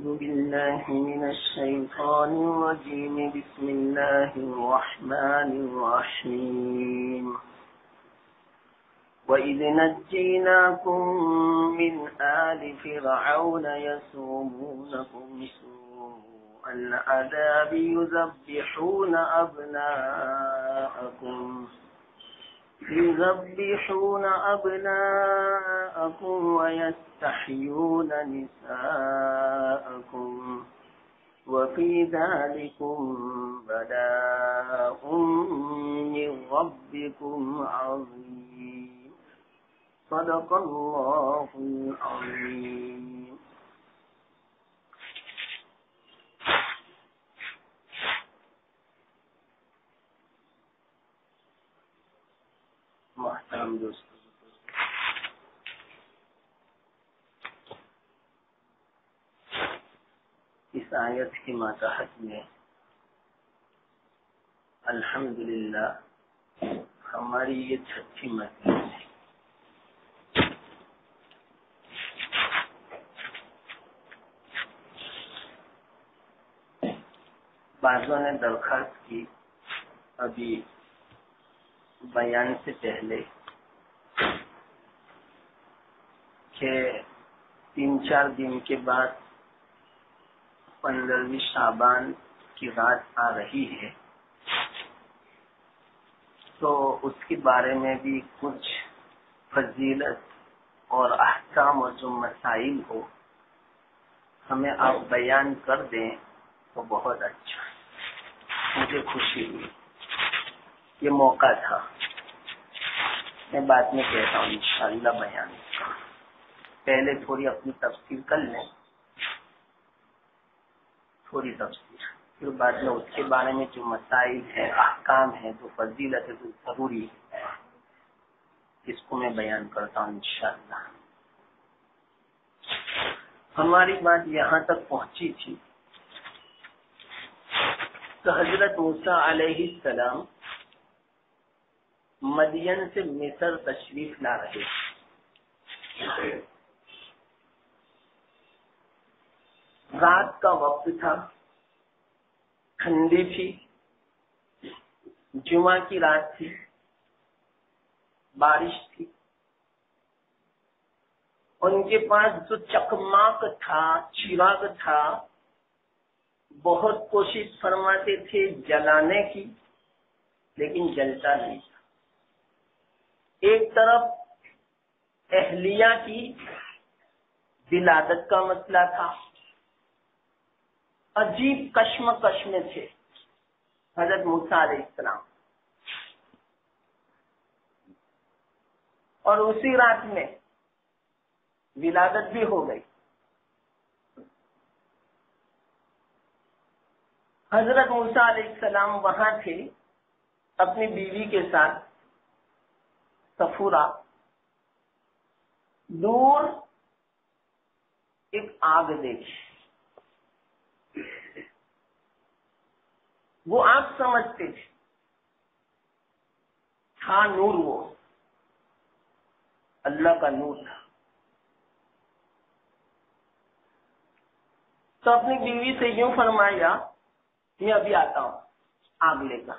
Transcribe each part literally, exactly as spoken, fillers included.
أعوذ بالله من الشيطان الرجيم بسم الله الرحمن الرحيم وإذ نجيناكم من آل فرعون يسومونكم سوء العذاب يذبحون أبناءكم يذبحون أبناءكم ويستحيون نساءكم وفي ذلكم بلاء من ربكم عظيم صدق الله العظيم. محترم دوست، اس آیت کی ماتحت میں الحمدللہ ہماری یہ چھٹی مجلس ہے. بعضوں نے درخواست کی ابھی بیان سے پہلے کہ تین چار دن کے بعد پندرہویں شعبان کی رات آ رہی ہے، تو اس کے بارے میں بھی کچھ فضیلت اور احکام اور جو مسائل ہو ہمیں آپ بیان کر دیں تو بہت اچھا. مجھے خوشی ہوئی، یہ موقع تھا. میں بعد میں کہتا ہوں انشاءاللہ بیان کا. پہلے تھوڑی اپنی تفسیر کر لیں، تھوڑی تفسیر، پھر بعد میں اس کے بارے میں جو مسائل ہیں، احکام ہیں، جو فضیلت ہے، جو ضروری ہے، اس کو میں بیان کرتا ہوں انشاءاللہ. ہماری بات یہاں تک پہنچی تھی کہ حضرت موسیٰ علیہ السلام مدین سے مصر تشریف لا رہے. رات کا وقت تھا، ٹھنڈی تھی، جمعہ کی رات تھی، بارش تھی. ان کے پاس جو چکماک تھا، چراغ تھا، بہت کوشش فرماتے تھے جلانے کی، لیکن جلتا نہیں تھا. ایک طرف اہلیہ کی ولادت کا مسئلہ تھا، عجیب کشمکش میں تھے حضرت موسیٰ علیہ السلام. اور اسی رات میں ولادت بھی ہو گئی. حضرت موسیٰ علیہ السلام وہاں تھے اپنی بیوی کے ساتھ. صفورہ دور ایک آگ دیکھی. وہ آگ سمجھتے تھے، تھا نور، وہ اللہ کا نور تھا. تو اپنی بیوی سے یوں فرمایا میں ابھی آتا ہوں آگ لے کر،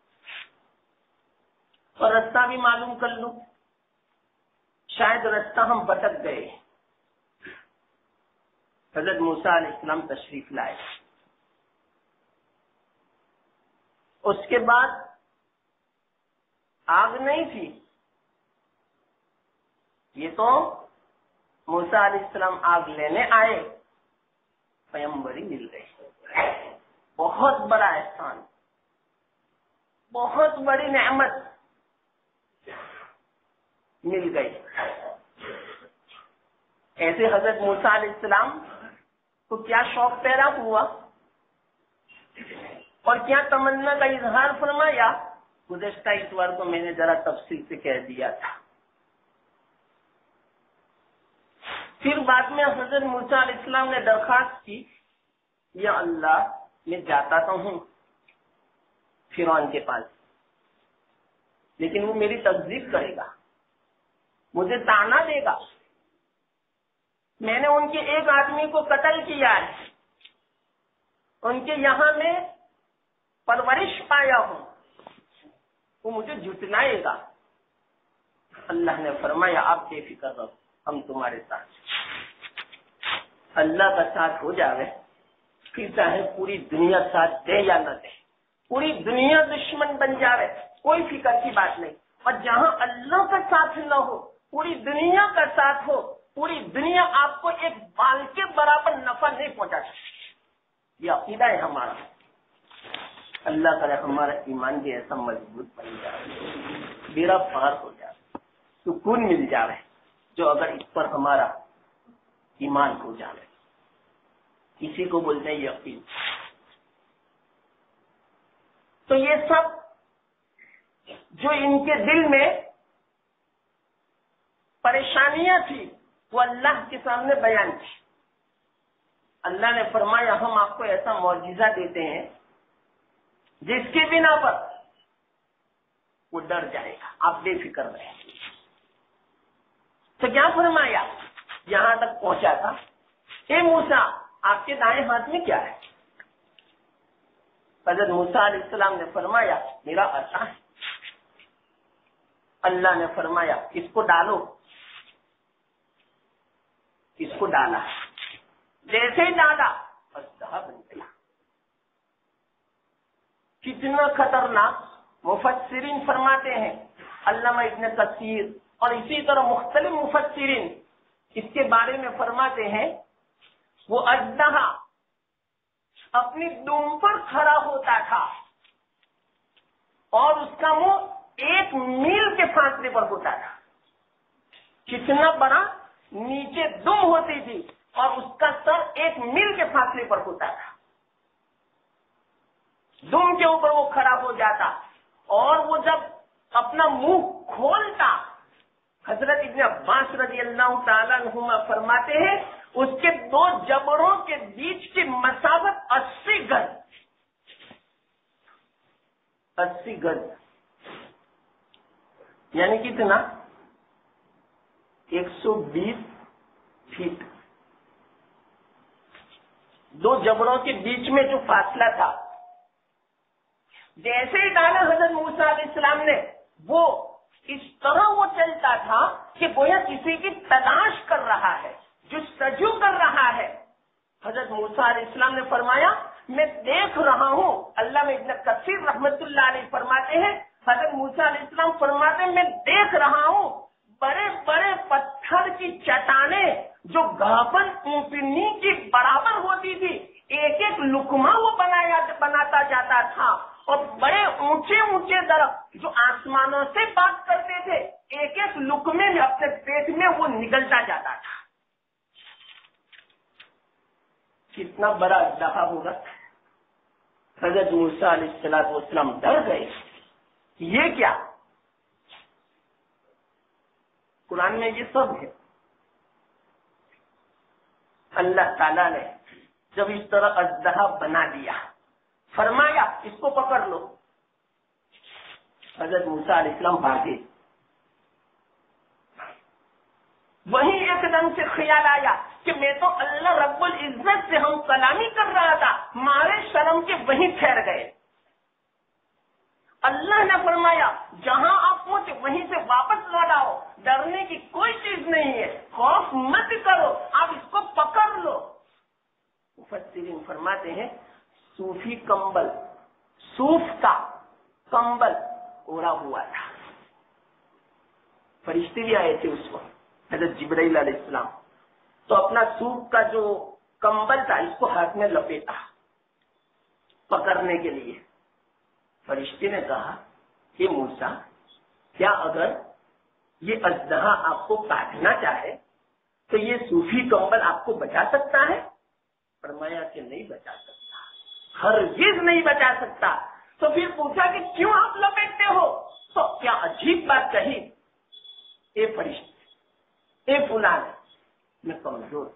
اور رستہ بھی معلوم کر لوں، شاید رستہ ہم بھٹک گئے. حضرت موسیٰ علیہ السلام تشریف لائے. اس کے بعد آگ نہیں تھی، یہ تو موسیٰ علیہ السلام آگ لینے آئے، پیمبری مل گئی. بہت بڑا احسان، بہت بڑی نعمت مل گئی. ایسے حضرت موسیٰ علیہ السلام کو کیا شوق پیدا ہوا اور کیا تمنا کا اظہار فرمایا. گزشتہ اتوار کو میں نے ذرا تفصیل سے کہہ دیا تھا. پھر بعد میں حضرت موسیٰ علیہ السلام نے درخواست کی، یا اللہ میں جاتا تو ہوں فرعون کے پاس، لیکن وہ میری تکذیب کرے گا، مجھے طعنہ دے گا. میں نے ان کے ایک آدمی کو قتل کیا ہے، ان کے یہاں میں پرورش پایا ہوں، وہ مجھے جھٹلائے گا۔ اللہ نے فرمایا آپ بے فکر رہو، ہم تمہارے ساتھ۔ اللہ کا ساتھ ہو جاوے پھر چاہے پوری دنیا ساتھ دے یا نہ دے، پوری دنیا دشمن بن جاوے، کوئی فکر کی بات نہیں۔ اور جہاں اللہ کا ساتھ نہ ہو، پوری دنیا کا ساتھ ہو، پوری دنیا آپ کو ایک بال کے برابر نفع نہیں پہنچا سکتی۔ یہ عقیدہ ہے ہمارا۔ اللہ کرے ہمارا ایمان بھی ایسا مضبوط بن جائے، بیڑا پار ہو جائے، سکون مل جائے جو اگر اس پر ہمارا ایمان ہو جائے، اسی کو بولتے ہیں یقین۔ تو یہ سب جو ان کے دل میں پریشانیاں تھی وہ اللہ کے سامنے بیان کی۔ اللہ نے فرمایا ہم آپ کو ایسا معجزہ دیتے ہیں جس کی بنا پر وہ ڈر جائے گا، آپ بے فکر رہیں۔ تو کیا فرمایا؟ یہاں تک پہنچا تھا، اے موسیٰ آپ کے دائیں ہاتھ میں کیا ہے؟ حضرت موسیٰ علیہ السلام نے فرمایا میرا عصا ہے۔ اللہ نے فرمایا اس کو ڈالو، اس کو ڈالا، جیسے ہی ڈالا اژدہا بن گیا۔ کتنا خطرناک! مفسرین فرماتے ہیں، علامہ ابن کثیر اور اسی طرح مختلف مفسرین اس کے بارے میں فرماتے ہیں وہ اژدہا اپنی دم پر کھڑا ہوتا تھا اور اس کا منہ ایک میل کے فاصلے پر ہوتا تھا۔ کتنا بڑا! نیچے دم ہوتی تھی اور اس کا سر ایک میل کے فاصلے پر ہوتا تھا۔ دم کے اوپر وہ کھڑا ہو جاتا اور وہ جب اپنا منہ کھولتا، حضرت ابن عباس رضی اللہ تعالیٰ عنہما فرماتے ہیں اس کے دو جبڑوں کے بیچ کی مسافت اسی گز اسی گز یعنی کتنا؟ ایک سو بیس فیٹ۔ دو جبڑوں کے بیچ میں جو فاصلہ تھا، جیسے ہی ڈالا حضرت موسیٰ علیہ السلام نے، وہ اس طرح وہ چلتا تھا کہ گویا کسی کی تلاش کر رہا ہے، جستجو کر رہا ہے۔ حضرت موسیٰ علیہ السلام نے فرمایا میں دیکھ رہا ہوں۔ علامہ ابن کثیر رحمت اللہ علیہ فرماتے ہیں حضرت موسیٰ علیہ السلام فرماتے ہیں میں دیکھ رہا ہوں بڑے بڑے پتھر کی چٹانیں جو گھاپن اونٹنی کی برابر ہوتی تھی، ایک ایک لقمہ وہ بنایا بناتا جاتا تھا، اور بڑے اونچے اونچے درخت جو آسمانوں سے بات کرتے تھے، ایک ایک لقمے میں اپنے پیٹ میں وہ نگلتا جاتا تھا۔ کتنا بڑا اژدہا ہوگا! حضرت موسیٰ علیہ السلام ڈر گئے، یہ کیا؟ قرآن میں یہ سب ہے۔ اللہ تعالیٰ نے جب اس طرح اژدہا بنا دیا، فرمایا اس کو پکڑ لو۔ حضرت موسیٰ علیہ السلام بھاگے۔ وہیں ایک دم سے خیال آیا کہ میں تو اللہ رب العزت سے ہم کلامی کر رہا تھا، مارے شرم کے وہیں ٹھہر گئے۔ اللہ نے فرمایا جہاں آپ پہنچے وہیں سے واپس لوٹ آؤ، ڈرنے کی کوئی چیز نہیں ہے، خوف مت کرو، آپ اس کو پکڑ لو۔ مفسرین فرماتے ہیں صوفی کمبل، صوف کا کمبل اوڑا ہوا تھا۔ فرشتے بھی آئے تھے اس وقت، حضرت جبرائیل علیہ السلام، تو اپنا صوف کا جو کمبل تھا اس کو ہاتھ میں لپیٹا پکڑنے کے لیے۔ فرشتے نے کہا کہ موسیٰ کیا اگر یہ اژدہا آپ کو کاٹنا چاہے تو یہ صوفی کمبل آپ کو بچا سکتا ہے؟ فرمایا کہ نہیں بچا سکتا، ہرگز نہیں بچا سکتا۔ تو پھر پوچھا کہ کیوں آپ لپیٹتے ہو؟ تو کیا عجیب بات کہی، اے فرشتے، اے فلان، میں کمزور،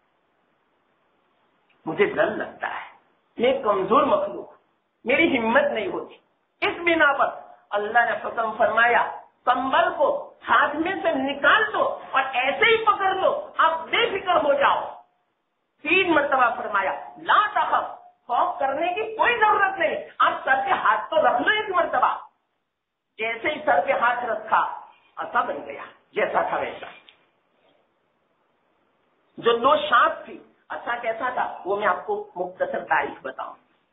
مجھے ڈر لگتا ہے، میں کمزور مخلوق، میری ہمت نہیں ہوتی۔ اس بنا پر اللہ نے حکم فرمایا کمبل کو ہاتھ میں سے نکال دو اور ایسے ہی پکڑ لو، آپ بے فکر ہو جاؤ۔ تین مرتبہ فرمایا لا تخف خوف کرنے کی کوئی ضرورت نہیں. آپ سر پہ ہاتھ تو رکھ لو ایک مرتبہ. جیسے ہی سر پہ ہاتھ رکھا عصا بن گیا، جیسا تھا ویسا. جو دو شاخ تھی، عصا کیسا تھا وہ میں آپ کو مختصر تاریخ بتاؤں.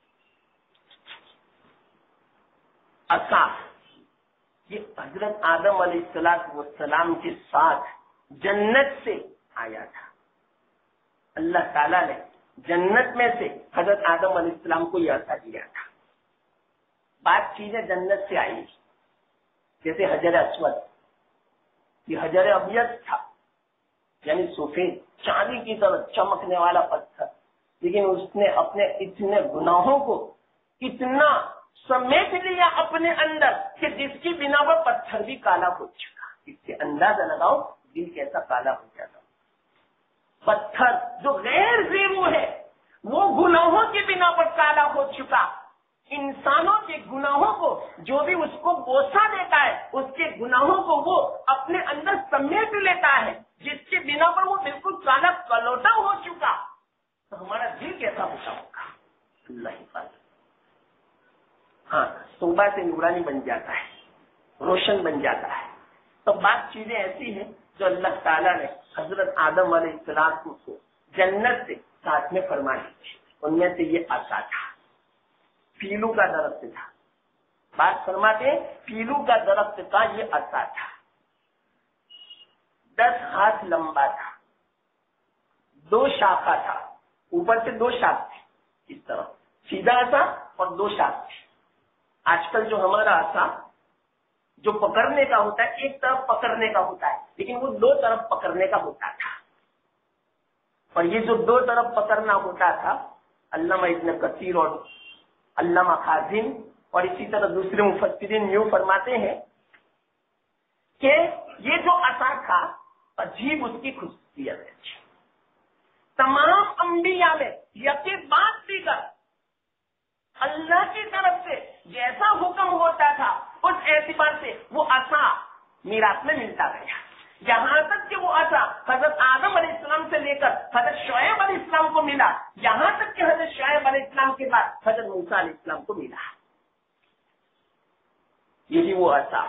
عصا یہ حضرت آدم علیہ السلام والسلام کے ساتھ جنت سے آیا تھا. اللہ تعالیٰ نے جنت میں سے حضرت آدم علیہ السلام کو یہ عصا دیا تھا. بات چیزیں جنت سے آئی، جیسے حجر اسود. یہ حجر ابیض تھا، یعنی سفید چاندی کی طرح چمکنے والا پتھر، لیکن اس نے اپنے اتنے گناہوں کو اتنا سمیٹ لیا اپنے اندر کہ جس کی بنا پر پتھر بھی کالا ہو چکا. اس سے اندازہ لگاؤ دل کیسا کالا ہو جاتا. پتھر جو غیر زیرو ہے وہ گناہوں کی بنا پر کالا ہو چکا. انسانوں کے گناہوں کو جو بھی اس کو بوسہ دیتا ہے، اس کے گناہوں کو وہ اپنے اندر سمیٹ لیتا ہے، جس کی بنا پر وہ بالکل کالا کلوٹا ہو چکا. تو ہمارا دل کیسا ہوتا ہوگا. اللہ حفاظت. ہاں، توبہ سے نورانی بن جاتا ہے، روشن بن جاتا ہے. تو بات چیزیں ایسی ہیں جو اللہ تعالیٰ نے حضرت آدم علیہ السلام کو جنت سے ساتھ میں فرمائی تھی. ان میں سے یہ عصا تھا، پیلو کا درخت تھا. بات فرماتے ہیں پیلو کا درخت کا یہ عصا تھا. دس ہاتھ لمبا تھا، دو شاخہ تھا، اوپر سے دو شاخ تھے، اس طرح سیدھا عصا اور دو شاخ تھے. آج کل جو ہمارا عصا جو پکڑنے کا ہوتا ہے، ایک طرف پکڑنے کا ہوتا ہے، لیکن وہ دو طرف پکڑنے کا ہوتا تھا. اور یہ جو دو طرف پکڑنا ہوتا تھا، علامہ ابن کثیر اور علامہ خازن اور اسی طرح دوسرے مفسرین یوں فرماتے ہیں کہ یہ جو عصا تھا عجیب اس کی خصوصیت ہے. تمام انبیاء میں یقین بات دیگر اللہ کی طرف سے جیسا حکم ہوتا تھا اس اعتبار سے وہ عصا میراث میں ملتا گیا. یہاں تک کہ وہ عصا حضرت آدم علیہ السلام سے لے کر حضرت شعیب علیہ السلام کو ملا، یہاں تک کہ حضرت شعیب علیہ السلام کے بعد حضرت موسیٰ علیہ السلام کو ملا. یہی وہ عصا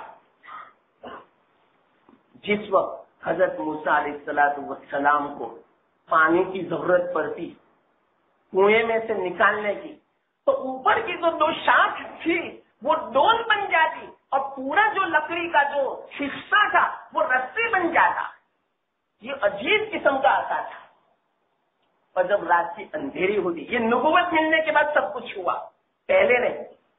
جس وقت حضرت موسیٰ علیہ السلام کو پانی کی ضرورت پڑتی کنویں میں سے نکالنے کی، تو اوپر کی جو دو شاخ تھی وہ ڈول بن جاتی اور پورا جو لکڑی کا جو حصہ تھا وہ رسی بن جاتا. یہ عجیب قسم کا عصا تھا. اور جب رات کی اندھیری ہوتی، یہ نبوت ملنے کے بعد سب کچھ ہوا، پہلے نہیں.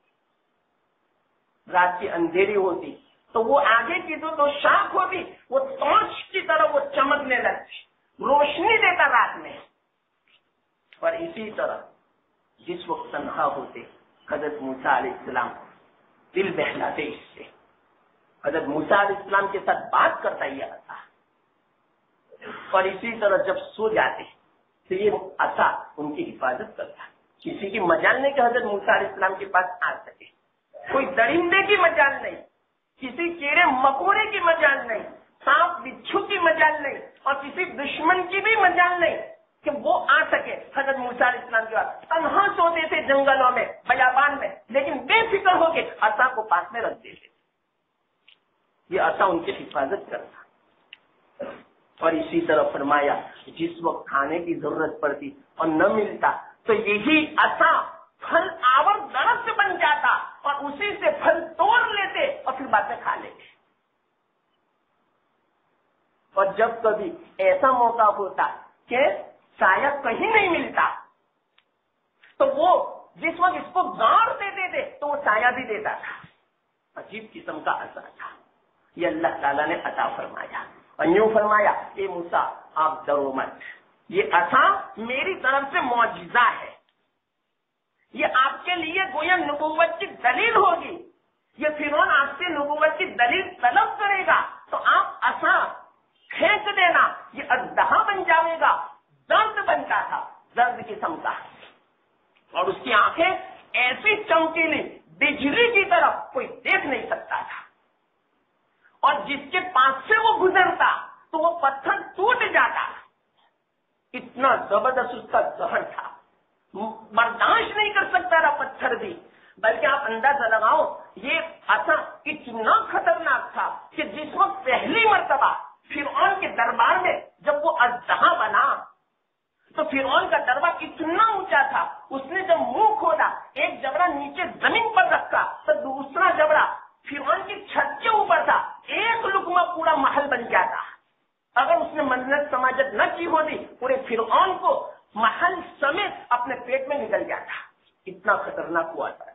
رات کی اندھیری ہوتی تو وہ آگے کی جو دو شاخ ہوتی وہ ٹارچ کی طرح وہ چمکنے لگتی، روشنی دیتا رات میں. اور اسی طرح جس وقت تنہا ہوتے حضرت موسیٰ علیہ السلام دل بہلاتے اس سے، حضرت موسیٰ علیہ السلام کے ساتھ بات کرتا یہ عصا. اور اسی طرح جب سو جاتے تو یہ عصا ان کی حفاظت کرتا. کسی کی مجال نہیں کہ حضرت موسیٰ علیہ السلام کے پاس آ سکے. کوئی درندے کی مجال نہیں، کسی کیڑے مکوڑے کی مجال نہیں، سانپ بچھو کی مجال نہیں، اور کسی دشمن کی بھی مجال نہیں کہ وہ آ سکے. حضرت موسیٰ علیہ السلام کے بعد تنہا سوتے تھے جنگلوں میں، بیابان میں، لیکن بے فکر ہو کے عصا کو پاس میں رکھ دیتے. یہ عصا ان کی حفاظت کرتا. اور اسی طرح فرمایا جس وقت کھانے کی ضرورت پڑتی اور نہ ملتا تو یہی عصا پھل آور درخت بن جاتا اور اسی سے پھل توڑ لیتے اور پھر بعد میں کھا لیتے. اور جب کبھی ایسا موقع ہوتا کہ سایہ کہیں نہیں ملتا تو وہ جس وقت اس کو گاڑ دیتے تھے تو وہ سایہ بھی دیتا تھا. عجیب قسم کا عصا تھا. یہ اللہ تعالیٰ نے عطا فرمایا اور یوں فرمایا اے موسیٰ آپ ڈرو مت، یہ عصا میری طرف سے معجزہ ہے، یہ آپ کے لیے گویا نبوت کی دلیل ہوگی. یہ فرعون آپ سے نبوت کی دلیل طلب کرے گا تو آپ عصا پھینک دینا، یہ اژدہا بن جائے گا. درد بنتا تھا، درد قسم کا، اور اس کی آنکھیں ایسی چمکیلی بجلی کی طرف کوئی دیکھ نہیں سکتا تھا. اور جس کے پاس سے وہ گزرتا تو وہ پتھر ٹوٹ جاتا. اتنا زبردست اس کا زہر تھا. बर्दाश्त नहीं कर सकता रहा पत्थर भी। बल्कि आप अंदाजा लगाओ ये असा इतना खतरनाक था कि जिस वक्त पहली मर्तबा फिरौन के दरबार में जब वो अजदहा बना तो फिरौन का दरबार इतना ऊंचा था, उसने जब मुंह खोला एक जबड़ा नीचे जमीन पर रखा तो दूसरा जबड़ा फिरौन की छत के ऊपर था। एक लुकमा पूरा महल बन गया था। अगर उसने मन्नत समाजत न की होती पूरे फिरौन को महल समेत अपने पेट में निकल गया था। इतना खतरनाक हुआ था।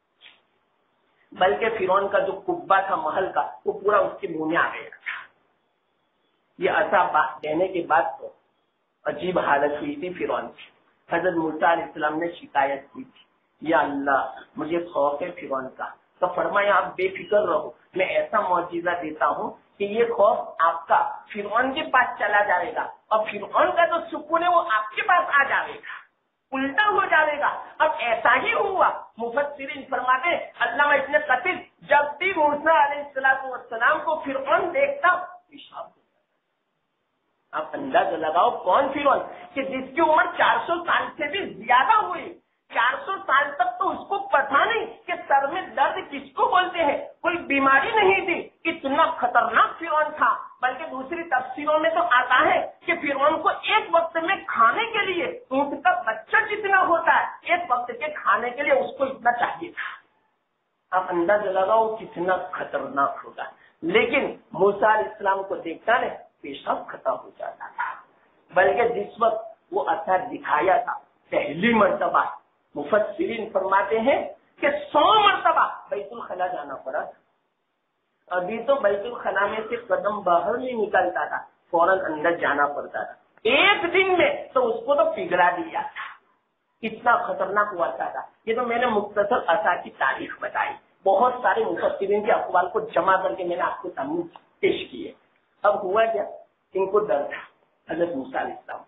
बल्कि फिरौन का जो कुब्बा था महल का वो पूरा उसके मुंह में आ गया था। ये ऐसा बात कहने के बाद तो अजीब हालत हुई थी फिरौन की। हजरत मूसा अलैहिस्सलाम ने शिकायत की थी, या अल्लाह मुझे खौफ है फिरौन का। तो फरमाया आप बेफिक्र रहो, मैं ऐसा मौजिजा देता हूँ कि ये खौफ आपका फिरौन के पास चला जाएगा और फिरौन का जो सुकून है वो आपके पास आ जाएगा, उल्टा हो जाएगा। अब ऐसा ही हुआ। मुफस्सिरीन फरमाते अल्लामा इब्न कसीर जब भी मूसा अलैहिस्सलाम को फिरौन देखता पेशाब हो जाता। आप अंदाजा लगाओ कौन फिरौन कि जिसकी उम्र चार सौ साल से भी ज्यादा हुई। चार सौ साल तक तो उसको पता नहीं कि सर में दर्द किसको बोलते हैं, कोई बीमारी नहीं थी। इतना खतरनाक फिरौन था। बल्कि दूसरी तफसीरों में तो आता है कि फिरौन को एक वक्त में खाने के लिए ऊंट का बच्चा जितना होता है, एक वक्त के खाने के लिए उसको इतना चाहिए था। आप अंदाजा लगाओ कितना खतरनाक होगा। लेकिन मूसा अलैहिस्सलाम को देखता ने पेशाब खता हो जाता था। बल्कि जिस वक्त वो असर दिखाया था पहली मर्तबा, मुफस्सिरीन फरमाते हैं कि सौ मर्तबा बैतुल खला जाना पड़ा। अभी तो बैतुल खला में से कदम बाहर नहीं निकलता था, फौरन अंदर जाना पड़ता था। एक दिन में तो उसको तो पिघला दिया था, इतना खतरनाक हुआ था। ये तो मैंने मुख्तसर असा की तारीख बताई। बहुत सारे मुफस्सिरीन के अक़वाल को जमा करके मैंने आपको सामने पेश किए। अब हुआ क्या, इनको डर था हज़रत मूसा अलैहिस्सलाम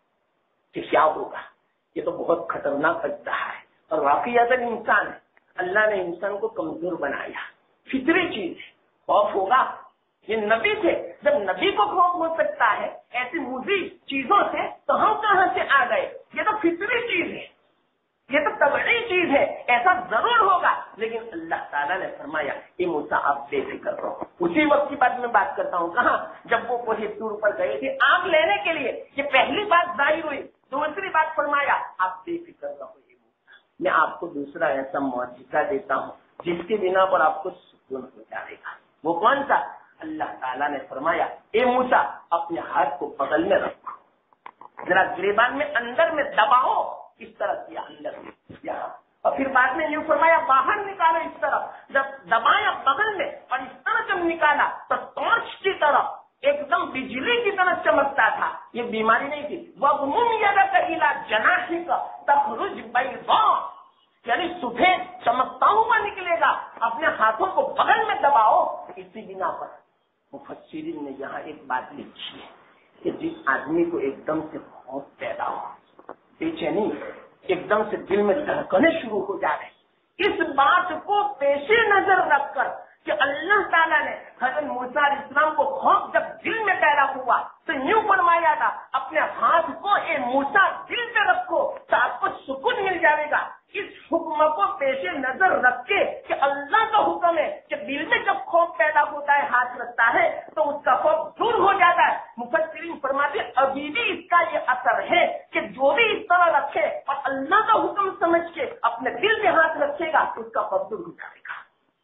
कि क्या होगा, ये तो बहुत खतरनाक लगता है। और वाकई अगर इंसान है, अल्लाह ने इंसान को कमजोर बनाया, फितरी चीज है, खौफ होगा। ये नबी थे, जब नबी को खौफ हो सकता है ऐसी मुजी चीजों से, तो हम कहां से आ गए। ये तो फितरी चीज है, ये तो तबड़ी चीज है, ऐसा जरूर होगा। लेकिन अल्लाह ताला ने फरमाया ये मूसा आप बेफिक्र रहो। उसी वक्त की बात मैं बात करता हूँ, कहा जब वो कोई टूर पर गए थे आग लेने के लिए। ये पहली बात जाहिर हुई। दूसरी बात फरमाया आप बेफिक्र रहो, मैं आपको दूसरा ऐसा मौजिज़ा देता हूँ जिसके बिना पर आपको सुकून हो जाएगा। वो कौन सा? अल्लाह ताला ने फरमाया ए मूसा अपने हाथ को बगल में रखो, जरा गिरेबान में अंदर में दबाओ, इस तरह किया अंदर में यहाँ, और फिर बाद में यूं फरमाया बाहर निकालो इस तरफ। जब दबाया बगल में और इस तरह जब निकाला तो टॉर्च की तरह एकदम बिजली की तरह चमकता था। ये बीमारी नहीं थी। वगमुम यदक इला जनाहिक तखरुज बैदा, यानी सुबह चमकता हुआ निकलेगा, अपने हाथों को बगल में दबाओ। इसी बिना पर मुफस्सिरीन ने यहाँ एक बात लिखी है कि जिस आदमी को एकदम से खौफ पैदा हो, बेचैनी एकदम से दिल में धड़कने शुरू हो जा रही, इस बात को पेशे नजर रखकर कि अल्लाह ताला ने हज़रत मूसा अलैहिस्सलाम को खौफ जब दिल में पैदा हुआ तो यूं फरमाया था अपने हाथ को ए मूसा दिल पे रखो तो आपको सुकून मिल जाएगा। इस हुक्म को पेशे नजर रख के कि अल्लाह का हुक्म है कि दिल में जब खौफ पैदा होता है हाथ रखता है तो उसका खौफ दूर हो जाता है। मुफस्सिरीन फरमाते अभी भी इसका ये असर है कि जो भी इस तरह रखे और अल्लाह का हुक्म समझ के अपने दिल में हाथ रखेगा उसका खौफ दूर हो जाएगा।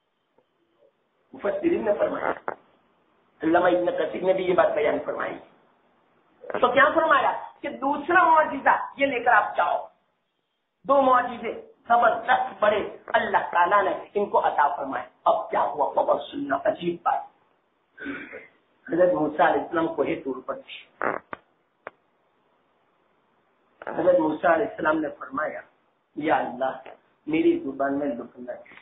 मुफस्सिरीन ने फरमाया, अल्लामा इब्न कसीर ने भी ये बात बयान फरमाई। तो क्या फरमाया कि दूसरा मौजिज़ा ये लेकर आप जाओ। दो मौजिज़े जबरदस्त बड़े अल्लाह ताला ने इनको अता फरमाए। अब क्या हुआ बहुत सुनना, अजीब बात। हज़रत मूसा अलैहिस्सलाम कोहे तूर पर थे। हज़रत मूसा अलैहिस्सलाम ने फरमाया या अल्लाह मेरी जुबान में लुकना है,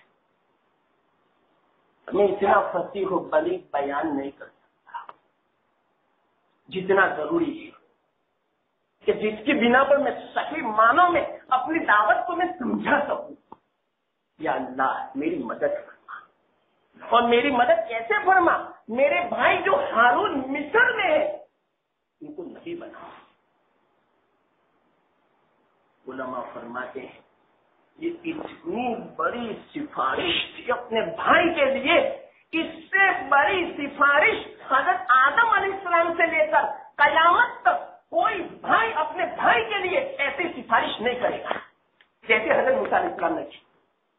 मैं इतना फसीह बलीग बयान नहीं कर सकता जितना जरूरी है कि जिसकी बिना पर मैं सही मानों में अपनी दावत को मैं समझा सकूं। या अल्लाह मेरी मदद फरमा, और मेरी मदद कैसे फरमा? मेरे भाई जो हारून मिस्र में है इनको नबी बनाओ। علماء فرماتے ہیں یہ اتنی بڑی سفارش تھی اپنے بھائی کے لیے، اس سے بڑی سفارش حضرت آدم علیہ السلام سے لے کر قیامت تک کوئی بھائی اپنے بھائی کے لیے ایسی سفارش نہیں کرے گا جیسے حضرت موسیٰ علیہ السلام نے کی۔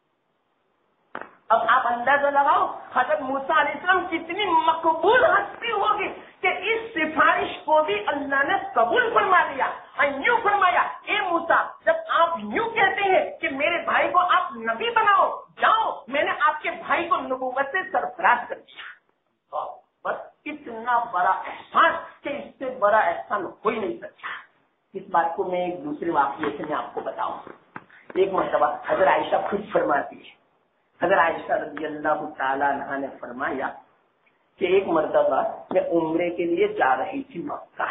اب آپ اندازہ لگاؤ حضرت موسیٰ علیہ السلام کتنی مقبول ہستی ہوگی کہ اس سفارش کو بھی اللہ نے قبول فرما لیا اور یوں فرمایا، اے موسیٰ جب آپ یوں کہتے ہیں کہ میرے بھائی کو آپ نبی بناؤ، جاؤ میں نے آپ کے بھائی کو نبوت سے سرفراز کر دیا۔ بس اتنا بڑا احسان کہ اس سے بڑا احسان ہو ہی نہیں سکتا۔ اس بات کو میں ایک دوسرے واقعے سے میں آپ کو بتاؤں۔ ایک مرتبہ حضرت عائشہ خود فرماتی ہے، حضرت عائشہ رضی اللہ تعالیٰ عنہا نے فرمایا کہ ایک مرتبہ میں عمرے کے لیے جا رہی تھی مکہ،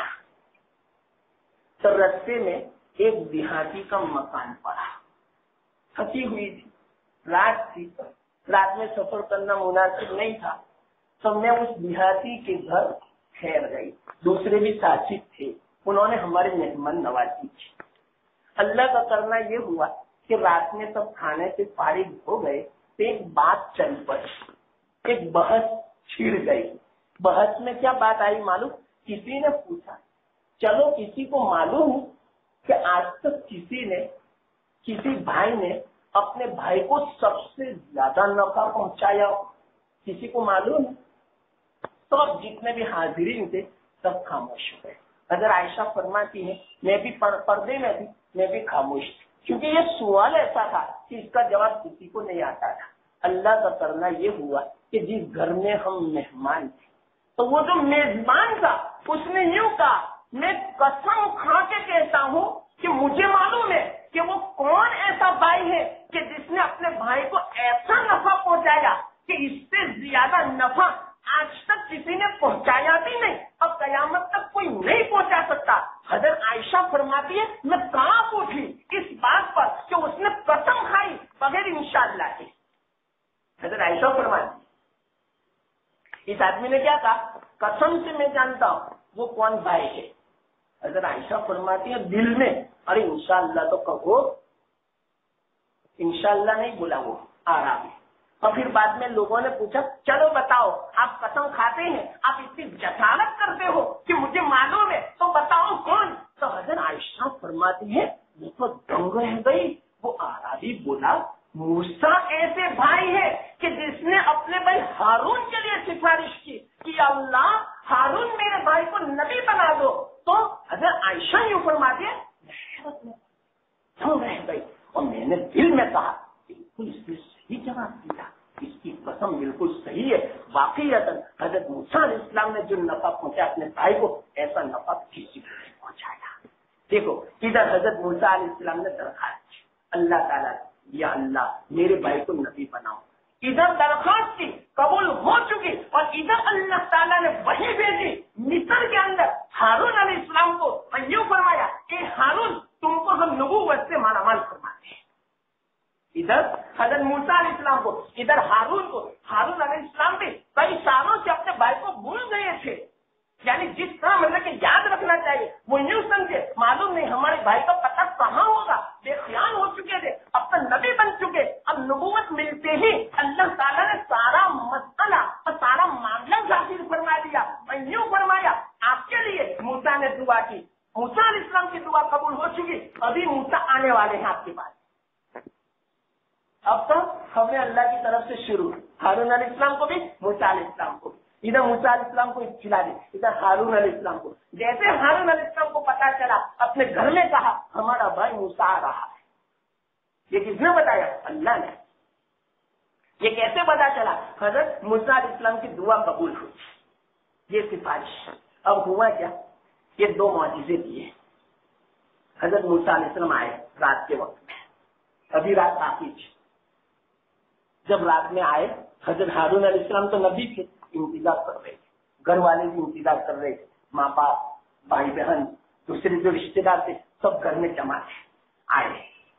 تو رستے میں ایک دیہاتی کا مکان پڑا، تھکی ہوئی تھی، رات تھی، رات میں سفر کرنا مناسب نہیں تھا، تو میں اس دیہاتی کے گھر ٹھہر گئی۔ دوسرے بھی ساتھی تھے، انہوں نے ہماری مہمان نوازی کی۔ اللہ کا کرنا یہ ہوا کہ رات میں سب کھانے سے فارغ ہو گئے تو ایک بات چل پڑی، ایک بحث چھڑ گئی۔ بحث میں کیا بات آئی معلوم؟ کسی نے پوچھا چلو کسی کو معلوم ہے کہ آج تک کسی نے کسی بھائی نے اپنے بھائی کو سب سے زیادہ نفع پہنچایا ہو؟ کسی کو معلوم ہے؟ تو اب جتنے بھی حاضرین تھے سب خاموش ہو گئے۔ حضرت عائشہ فرماتی ہے میں بھی پردے میں تھی، میں بھی خاموش تھی، کیونکہ یہ سوال ایسا تھا کہ اس کا جواب کسی کو نہیں آتا تھا۔ اللہ کا کرنا یہ ہوا کہ جس گھر میں ہم مہمان تھے تو وہ جو میزبان تھا اس نے یوں کہا، میں قسم کھا کے کہتا ہوں کہ مجھے معلوم ہے کہ وہ کون ایسا بھائی ہے کہ جس نے اپنے بھائی کو ایسا نفع پہنچایا کہ اس سے زیادہ نفع آج تک کسی نے پہنچایا بھی نہیں اور قیامت تک کوئی نہیں پہنچا سکتا۔ حضرت عائشہ فرماتی ہے میں کہاں پوچھی اس بات پر کہ اس نے قسم کھائی بغیر انشاءاللہ کے۔ حضرت عائشہ فرماتی اس آدمی نے کیا کہا، قسم سے میں جانتا ہوں وہ کون بھائی ہے۔ حضرت عائشہ فرماتی ہے دل میں ارے انشاءاللہ تو کہو، انشاءاللہ نہیں بولا وہ آرام ہے۔ اور پھر بعد میں لوگوں نے پوچھا چلو بتاؤ آپ قسم کھاتے ہیں، آپ اتنی جسارت کرتے ہو کہ مجھے معلوم ہے تو بتاؤ کون؟ تو حضرت عائشہ فرماتی ہے وہ تو دنگ رہ گئی، وہ آرابی بولا موسیٰ ایسے بھائی ہے کہ جس نے اپنے بھائی ہارون کے لیے سفارش کی کہ اللہ ہارون میرے بھائی کو نبی بنا دو۔ تو حضرت عائشہ یوں فرماتی ہے حیرت میں دنگ رہ گئی اور میں نے دل میں کہا بالکل اس نے صحیح جواب دیا، اس کی قسم بالکل صحیح ہے، واقعی حضرت موسیٰ علیہ السلام نے جو نفع پہنچا اپنے بھائی کو ایسا نفع کسی کو نہیں پہنچایا۔ دیکھو ادھر حضرت موسیٰ علیہ السلام نے درخواست کی اللہ تعالیٰ یا اللہ میرے بھائی کو نبی بناؤ، ادھر درخواست کی قبول ہو چکی اور ادھر اللہ تعالیٰ نے وہی بھیجی مصر کے اندر ہارون علیہ السلام کو اور یوں فرمایا اے ہارون تم کو ہم نبوت سے مالا مال فرماتے ہیں۔ ادھر حضرت موسیٰ علیہ السلام کو، ادھر ہارون کو۔ ہارون علیہ السلام بھی کئی سالوں سے اپنے بھائی کو بھول گئے تھے، یعنی جس طرح مطلب کہ یاد رکھنا چاہیے وہ یوں سمجھے معلوم نہیں ہمارے بھائی کا پتہ کہاں ہوگا، بے خیال ہو چکے تھے، اب تو نبی بن چکے۔ اب نبوت ملتے ہی اللہ تعالیٰ نے سارا مسئلہ اور سارا معاملہ ظاہر فرما دیا اور یوں فرمایا آپ کے لیے موسیٰ نے دعا کی، موسیٰ علیہ السلام کی دعا قبول ہو چکی، ابھی موسیٰ آنے والے ہیں آپ کے پاس۔ اب تو ہمیں اللہ کی طرف سے شروع، ہارون علیہ السلام کو بھی موسیٰ علیہ السلام کو، ادھر موسیٰ علیہ السلام کو کھلا دی، ادھر ہارون علیہ السلام کو۔ جیسے ہارون علیہ السلام کو پتا چلا اپنے گھر میں کہا ہمارا بھائی موسیٰ آ رہا ہے۔ یہ کس نے بتایا؟ اللہ نے۔ یہ کیسے پتا چلا؟ حضرت موسیٰ علیہ السلام کی دعا قبول ہوئی، یہ سفارش۔ اب ہوا کیا؟ یہ دو معجزے دیے۔ حضرت موسیٰ علیہ السلام آئے رات کے وقت میں، ابھی رات باقی تھی۔ جب رات میں آئے حضرت ہارون علیہ السلام تو نبی تھے، انتظار کر رہے تھے، گھر والے بھی انتظار کر رہے تھے، ماں باپ بھائی بہن دوسرے جو رشتے دار تھے سب گھر میں جمع تھے، آئے۔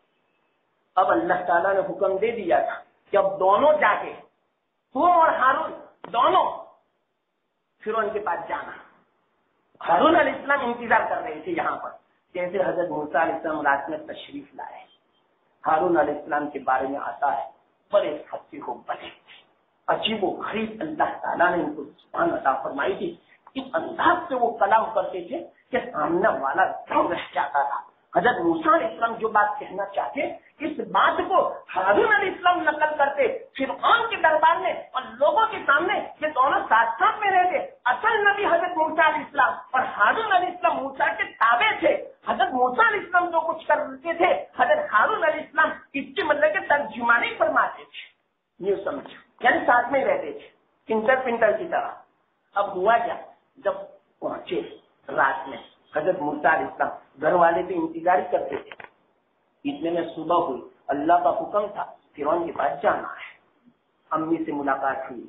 اب اللہ تعالیٰ نے حکم دے دیا تھا کہ اب دونوں جا کے تم اور ہارون دونوں فرعون کے پاس جانا۔ ہارون علیہ السلام انتظار کر رہے تھے یہاں پر، جیسے حضرت موسیٰ علیہ السلام رات میں تشریف لائے، ہارون علیہ السلام کے بارے میں آتا ہے بڑے فصیح و بلیغ عجیب و غریب اللہ تعالیٰ نے ان کو زبان عطا فرمائی تھی، اس انداز سے وہ کلام کرتے تھے کہ سامنے والا دم رہ جاتا تھا۔ حضرت موسیٰ علیہ السلام جو بات کہنا چاہتے اس بات کو ہارون علیہ السلام نقل کرتے فرعون کے دربار میں اور لوگوں کے سامنے، یہ دونوں ساتھ ساتھ میں رہتے۔ اصل نبی حضرت موسیٰ علیہ السلام اور ہارون علیہ السلام موسیٰ کے تابع تھے۔ حضرت موسیٰ علیہ السلام جو کچھ کرتے تھے حضرت ہارون علیہ السلام اس کے مطلب کہ ترجمانی فرماتے تھے، یہ سمجھو، یعنی ساتھ میں رہتے تھے انٹر پنٹر کی طرح۔ اب ہوا کیا، جب پہنچے رات میں حضرت موسیٰ علیہ السلام، گھر والے بھی انتظار کرتے تھے، اتنے میں صبح ہوئی، اللہ کا حکم تھا فرعون کے پاس جانا ہے۔ امی سے ملاقات ہوئی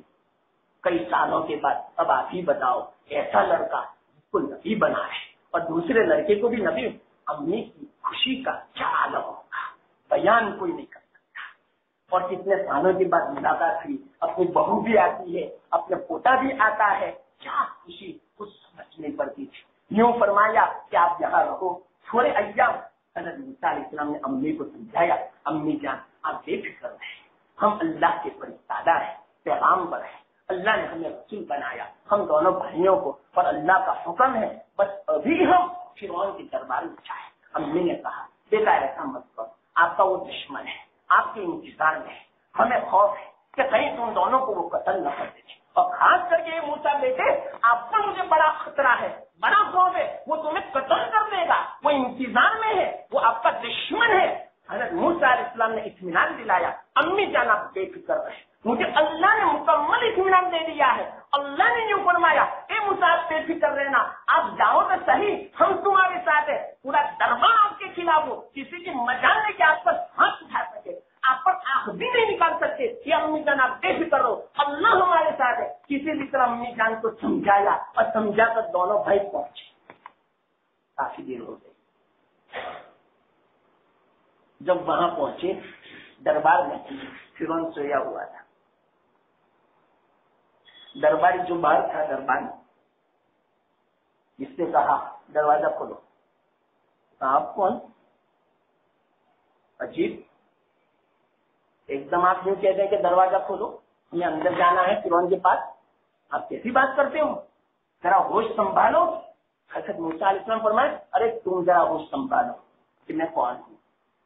کئی سالوں کے بعد، اب آپ ہی بتاؤ ایسا لڑکا جس کو نبی بنا ہے اور دوسرے لڑکے کو بھی نبی، امی کی خوشی کا کیا عالم ہوگا، بیان کوئی نہیں کر سکتا۔ اور کتنے سالوں کے بعد ملاقات ہوئی، اپنی بہو بھی آتی ہے، اپنا پوتا بھی آتا ہے، کیا خوشی کچھ سمجھ نہیں پڑتی تھی۔ یوں فرمایا کہ آپ یہاں رہو تھوڑے ایام۔ حضرت موسیٰ علیہ السلام نے امی کو سمجھایا، امی جان آپ بے فکر رہیں، ہم اللہ کے فرستادہ ہیں، پیغامبر ہیں، اللہ نے ہمیں رسول بنایا، ہم دونوں بھائیوں کو، اور اللہ کا حکم ہے بس ابھی ہم فرعون کے دربار میں جائیں۔ امی نے کہا بیٹا ایسا مت کرو، آپ کا وہ دشمن ہے، آپ کے انتظار میں ہے، ہمیں خوف ہے کہ کہیں تم دونوں کو وہ قتل نہ کر دے، اور خاص کر کے موسیٰ بیٹے آپ کا مجھے بڑا خطرہ ہے، بڑا خوف ہے، وہ تمہیں قتل کر دے گا، وہ انتظار میں ہے، وہ آپ کا دشمن ہے۔ حضرت موسیٰ علیہ السلام نے اطمینان دلایا، امی جان آپ بے فکر رہے، مجھے اللہ نے مکمل اطمینان دے دیا ہے۔ اللہ نے یوں فرمایا اے موسیٰ آپ بے فکر رہنا، آپ جاؤ تو صحیح، ہم تمہارے ساتھ ہیں، پورا دربار آپ کے خلاف ہو، کسی کی مجال نہیں کہ آپ پر ہاتھ اٹھا سکے، آپ پر آنکھ بھی نہیں نکال سکتے۔ یہ امی جان آپ بے فکر رہو، اللہ ہمارے ساتھ ہے۔ کسی بھی طرح امی جان کو سمجھایا اور سمجھا کر دونوں بھائی پہنچے۔ کافی دیر ہو گئی، جب وہاں پہنچے دربار میں فرعون سویا ہوا تھا، درباری جو باہر تھا دربار میں جس نے کہا دروازہ کھولو، آپ کون؟ عجیب، ایک دم آپ یوں کہتے ہیں کہ دروازہ کھولو، ہمیں اندر جانا ہے فرعون کے پاس، آپ کیسی بات کرتے ہو، ذرا ہوش سنبھالو۔ حضرت موسیٰ علیہ السلام فرمائے ارے تم ذرا ہوش سنبھالو کہ میں کون ہوں،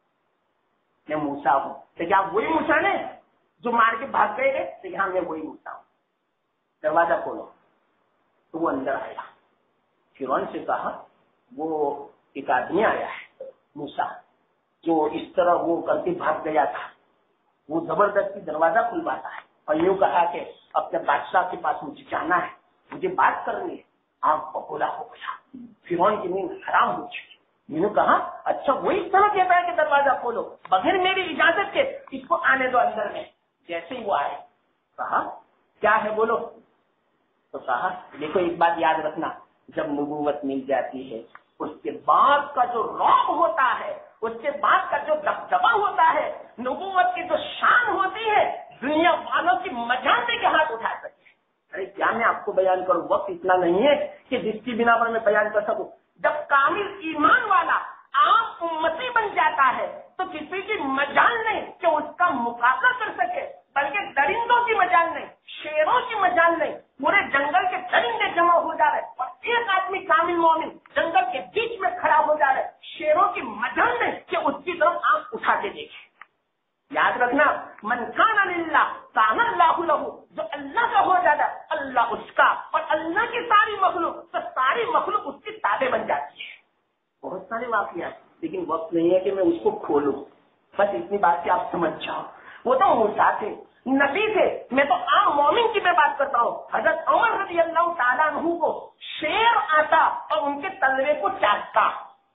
میں موسیٰ ہوں۔ تو کیا آپ وہی موسیٰ نے جو مار کے بھاگ گئے تھے؟ تو یہاں میں وہی موسیٰ ہوں، دروازہ کھولو۔ تو وہ اندر آیا، فرعون سے کہا وہ ایک آدمی آیا ہے موسیٰ، جو اس طرح وہ کر کے بھاگ گیا تھا، وہ زبردستی دروازہ کھلواتا ہے، اور یوں کہا کہ اپنے بادشاہ کے پاس مجھے جانا ہے، مجھے بات کرنی ہے۔ آپ بکولا ہو گیا، فرعون کی نیند حرام ہو چکی۔ میں نے کہا اچھا وہ اس طرح کہتا ہے کہ دروازہ کھولو بغیر میری اجازت کے، اس کو آنے دو اندر میں۔ جیسے ہی وہ آئے کہا کیا ہے بولو، تو کہا دیکھو ایک بات یاد رکھنا، جب نبوت مل جاتی ہے اس کے بعد کا جو رعب ہوتا ہے، اس کے بعد کا جو دبدبا ہوتا ہے، نبوت کی جو شان ہوتی ہے، دنیا والوں کی مجال سے کے ہاتھ اٹھا سکے۔ ارے کیا میں آپ کو بیان کروں، وقت اتنا نہیں ہے کہ جس کی بنا پر میں بیان کر سکوں۔ جب کامل ایمان والا آپ امتی بن جاتا ہے تو کسی کی مجال نہیں کہ اس کا مقابلہ کر سکے، بلکہ درندوں کی مجال نہیں، شیروں کی مجال نہیں، پورے جنگل کے درندے جمع ہو جا رہے اور ایک آدمی کامل مومن جنگل کے بیچ میں کھڑا ہو جا رہے، شیروں کی مجال نہیں کہ اس کی طرف آپ اٹھا کے دیکھیں۔ یاد رکھنا من کان للہ کان اللہ لہ، جو اللہ کا ہو جاتا اللہ اس کا، اور اللہ کی ساری مخلوق تو ساری مخلوق اس کی تابع بن جاتی ہے۔ بہت سارے واقعات، لیکن وقت نہیں ہے کہ میں اس کو کھولوں، بس اتنی بات کہ آپ سمجھ جاؤ۔ وہ تو موسیٰ تھے، نبی تھے، میں تو عام مومن کی میں بات کرتا ہوں۔ حضرت عمر رضی اللہ تعالیٰ عنہ کو شیر آتا اور ان کے تلوے کو چاٹتا،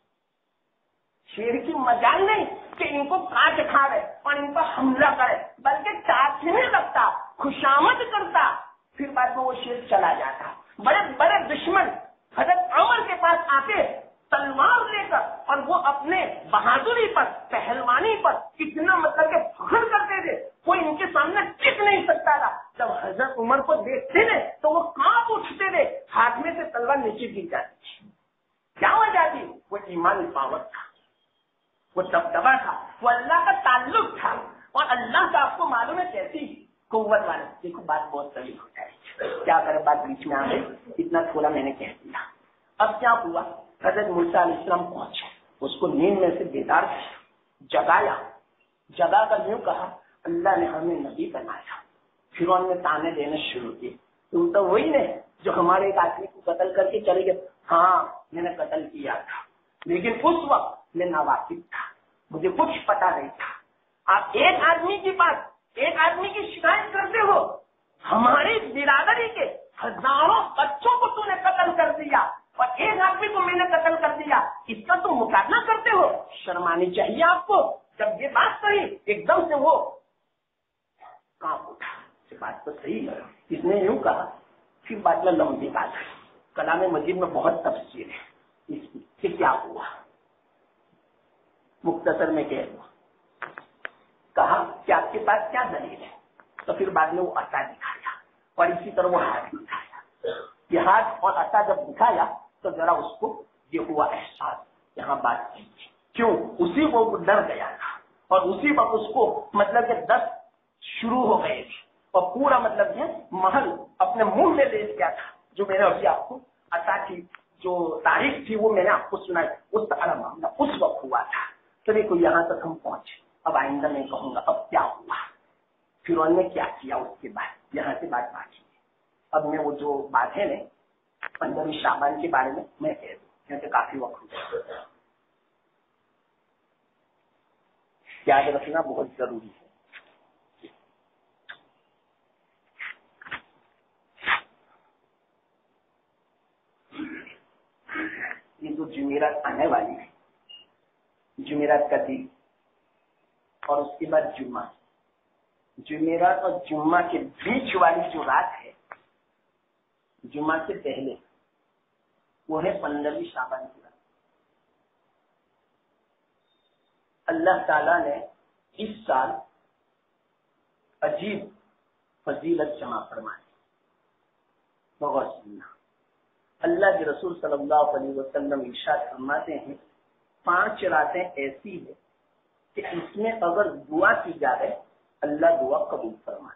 شیر کی مجال نہیں کہ ان کو کاٹ کھاوے اور ان پر حملہ کرے، بلکہ چاٹنے لگتا، خوشامد کرتا، پھر بعد میں وہ شیر چلا جاتا۔ بڑے بڑے دشمن حضرت عمر کے پاس آتے تلوار لے کر، اور وہ اپنے بہادری پر، پہلوانی پر اتنا مطلب کہ فخر کرتے تھے، کوئی ان کے سامنے ٹک نہیں سکتا تھا۔ جب حضرت عمر کو دیکھتے تھے تو وہ کانپ اٹھتے تھے، ہاتھ میں سے تلوار نیچے گر جاتی تھی۔ کیا وجہ تھی؟ وہ ایمانی پاور تھا، وہ دبدبا تھا، وہ اللہ کا تعلق تھا، اور اللہ کا آپ کو معلوم ہے کیسی قوت والا. دیکھو بات بہت طویل ہو جائے، کیا کرے بات بیچ میں آ گئی، اتنا تھوڑا میں نے کہہ دیا. اب کیا ہوا، حضرت موسیٰ علیہ السلام پہنچے، اس کو نیند میں سے بیدار جگایا، جگا کر یوں کہا اللہ نے ہمیں نبی بنایا. پھر انہوں نے تانے دینے شروع کیے، تم تو وہی نہیں جو ہمارے ایک آدمی کو قتل کر کے چلے گئے. ہاں میں نے قتل کیا تھا، لیکن اس وقت میں ناواقف تھا، مجھے کچھ پتا نہیں تھا. آپ ایک آدمی کی بات، ایک آدمی کی شکایت کرتے ہو، ہماری برادری کے ہزاروں بچوں کو تم نے قتل کر دیا اور ایک آدمی کو میں نے قتل کر دیا، اس کا تم مقابلہ کرتے ہو. شرمانی چاہیے آپ کو. جب یہ بات کہی ایک دم سے وہ کانپ اٹھا، یہ بات تو صحیح ہے. اس نے یوں کہا، پھر بات میں لمبی بات ہے، کلام مجید میں بہت تفصیل ہے اس کی کہ کیا ہوا. مختصر میں کہہ دوں، کہا کہ آپ کے پاس کیا دلیل ہے، تو پھر بعد میں وہ عصا دکھایا اور اسی طرح وہ ہاتھ دکھایا. یہ ہاتھ اور عصا جب دکھایا تو ذرا اس کو یہ ہوا احساس، یہاں بات کی کیوں، اسی کو وہ ڈر گیا تھا اور اسی وقت اس کو مطلب کہ دست شروع ہو گئے تھے اور پورا مطلب یہ محل اپنے منہ میں لے گیا تھا. جو میں نے ابھی آپ کو عصا کی جو تاریخ تھی وہ میں نے آپ کو سنائی، اس کا معاملہ اس وقت ہوا تھا. تو دیکھو یہاں تک ہم پہنچے، اب آئندہ میں کہوں گا اب کیا ہوا، پھر انہوں نے کیا کیا اس کے بعد، یہاں سے بات باقی ہے. اب میں وہ جو بات ہے نا پندرہویں شعبان کے بارے میں میں کہہ دوں کیونکہ کافی وقت ہو گیا، یاد رکھنا بہت ضروری ہے. یہ جو جمعرات آنے والی ہے، جمعرات کا دن اور اس کے بعد جمعہ، جمعرات اور جمعہ کے بیچ والی جو رات ہے جمعہ سے پہلے، وہ ہے پندرہویں شعبان کی رات. اللہ تعالیٰ نے اس سال عجیب فضیلت جمع فرمائی. بہت سننا، اللہ کے رسول صلی اللہ علیہ وسلم ارشاد فرماتے ہیں پانچ راتیں ایسی ہیں کہ اس میں اگر دعا کی جائے اللہ دعا قبول فرمائے.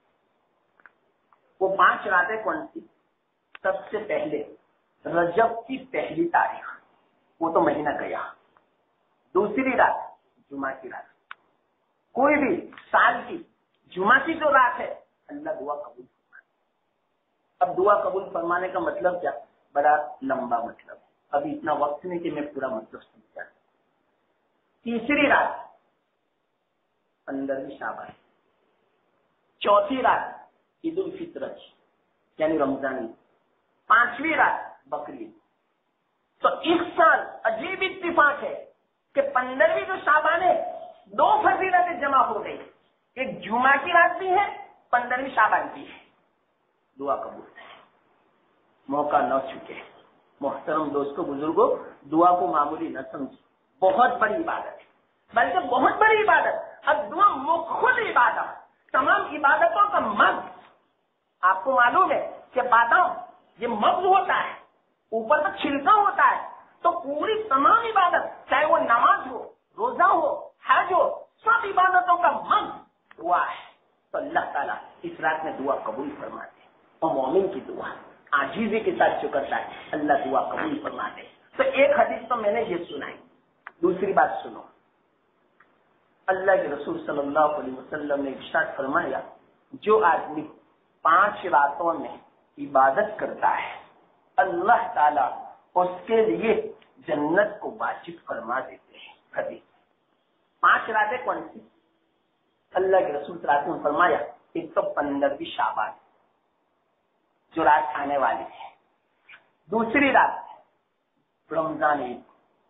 وہ پانچ راتیں کون سی؟ سب سے پہلے رجب کی پہلی تاریخ، وہ تو مہینہ گیا. دوسری رات جمعہ کی رات، کوئی بھی سال کی جمعہ کی جو رات ہے اللہ دعا قبول فرمائے. اب دعا قبول فرمانے کا مطلب کیا، بڑا لمبا مطلب ہے، ابھی اتنا وقت نہیں کہ میں پورا مطلب سمجھا. تیسری رات پندرہویں شعبان، چوتھی رات عید الفطر یعنی رمضان، پانچویں رات بقرعید. تو اس سال عجیب اتفاق ہے کہ پندرہویں جو شعبان ہے دو فضیلتیں جمع ہو گئی، ایک جمعہ کی رات بھی ہے، پندرہویں شعبان بھی ہے. دعا قبول ہے، موقع نہ چکے. محترم دوستوں بزرگوں، دعا کو معمولی نہ سمجھیں، بہت بڑی عبادت ہے، بلکہ بہت بڑی عبادت. اب دعا خود عبادت، تمام عبادتوں کا مغز. آپ کو معلوم ہے کہ بادام یہ مغز ہوتا ہے، اوپر تک چھلکا ہوتا ہے، تو پوری تمام عبادت چاہے وہ نماز ہو، روزہ ہو، حج ہو، سب عبادتوں کا مغز دعا ہے. تو اللہ تعالیٰ اس رات میں دعا قبول فرماتے ہیں اور مومن کی دعا عاجزی کے ساتھ جو کرتا ہے اللہ دعا قبول فرماتے. تو ایک حدیث تو میں نے یہ سنائی. دوسری بات سنو، اللہ کے رسول صلی اللہ علیہ وسلم نے ارشاد فرمایا جو آدمی پانچ راتوں میں عبادت کرتا ہے اللہ تعالیٰ اس کے لیے جنت کو واجب فرما دیتے ہیں. حدیث پانچ راتیں کون سی؟ اللہ کے رسول صلی اللہ علیہ وسلم نے فرمایا ایک تو پندرہویں شعبان جو رات آنے والی ہے، دوسری رات رمضان عید،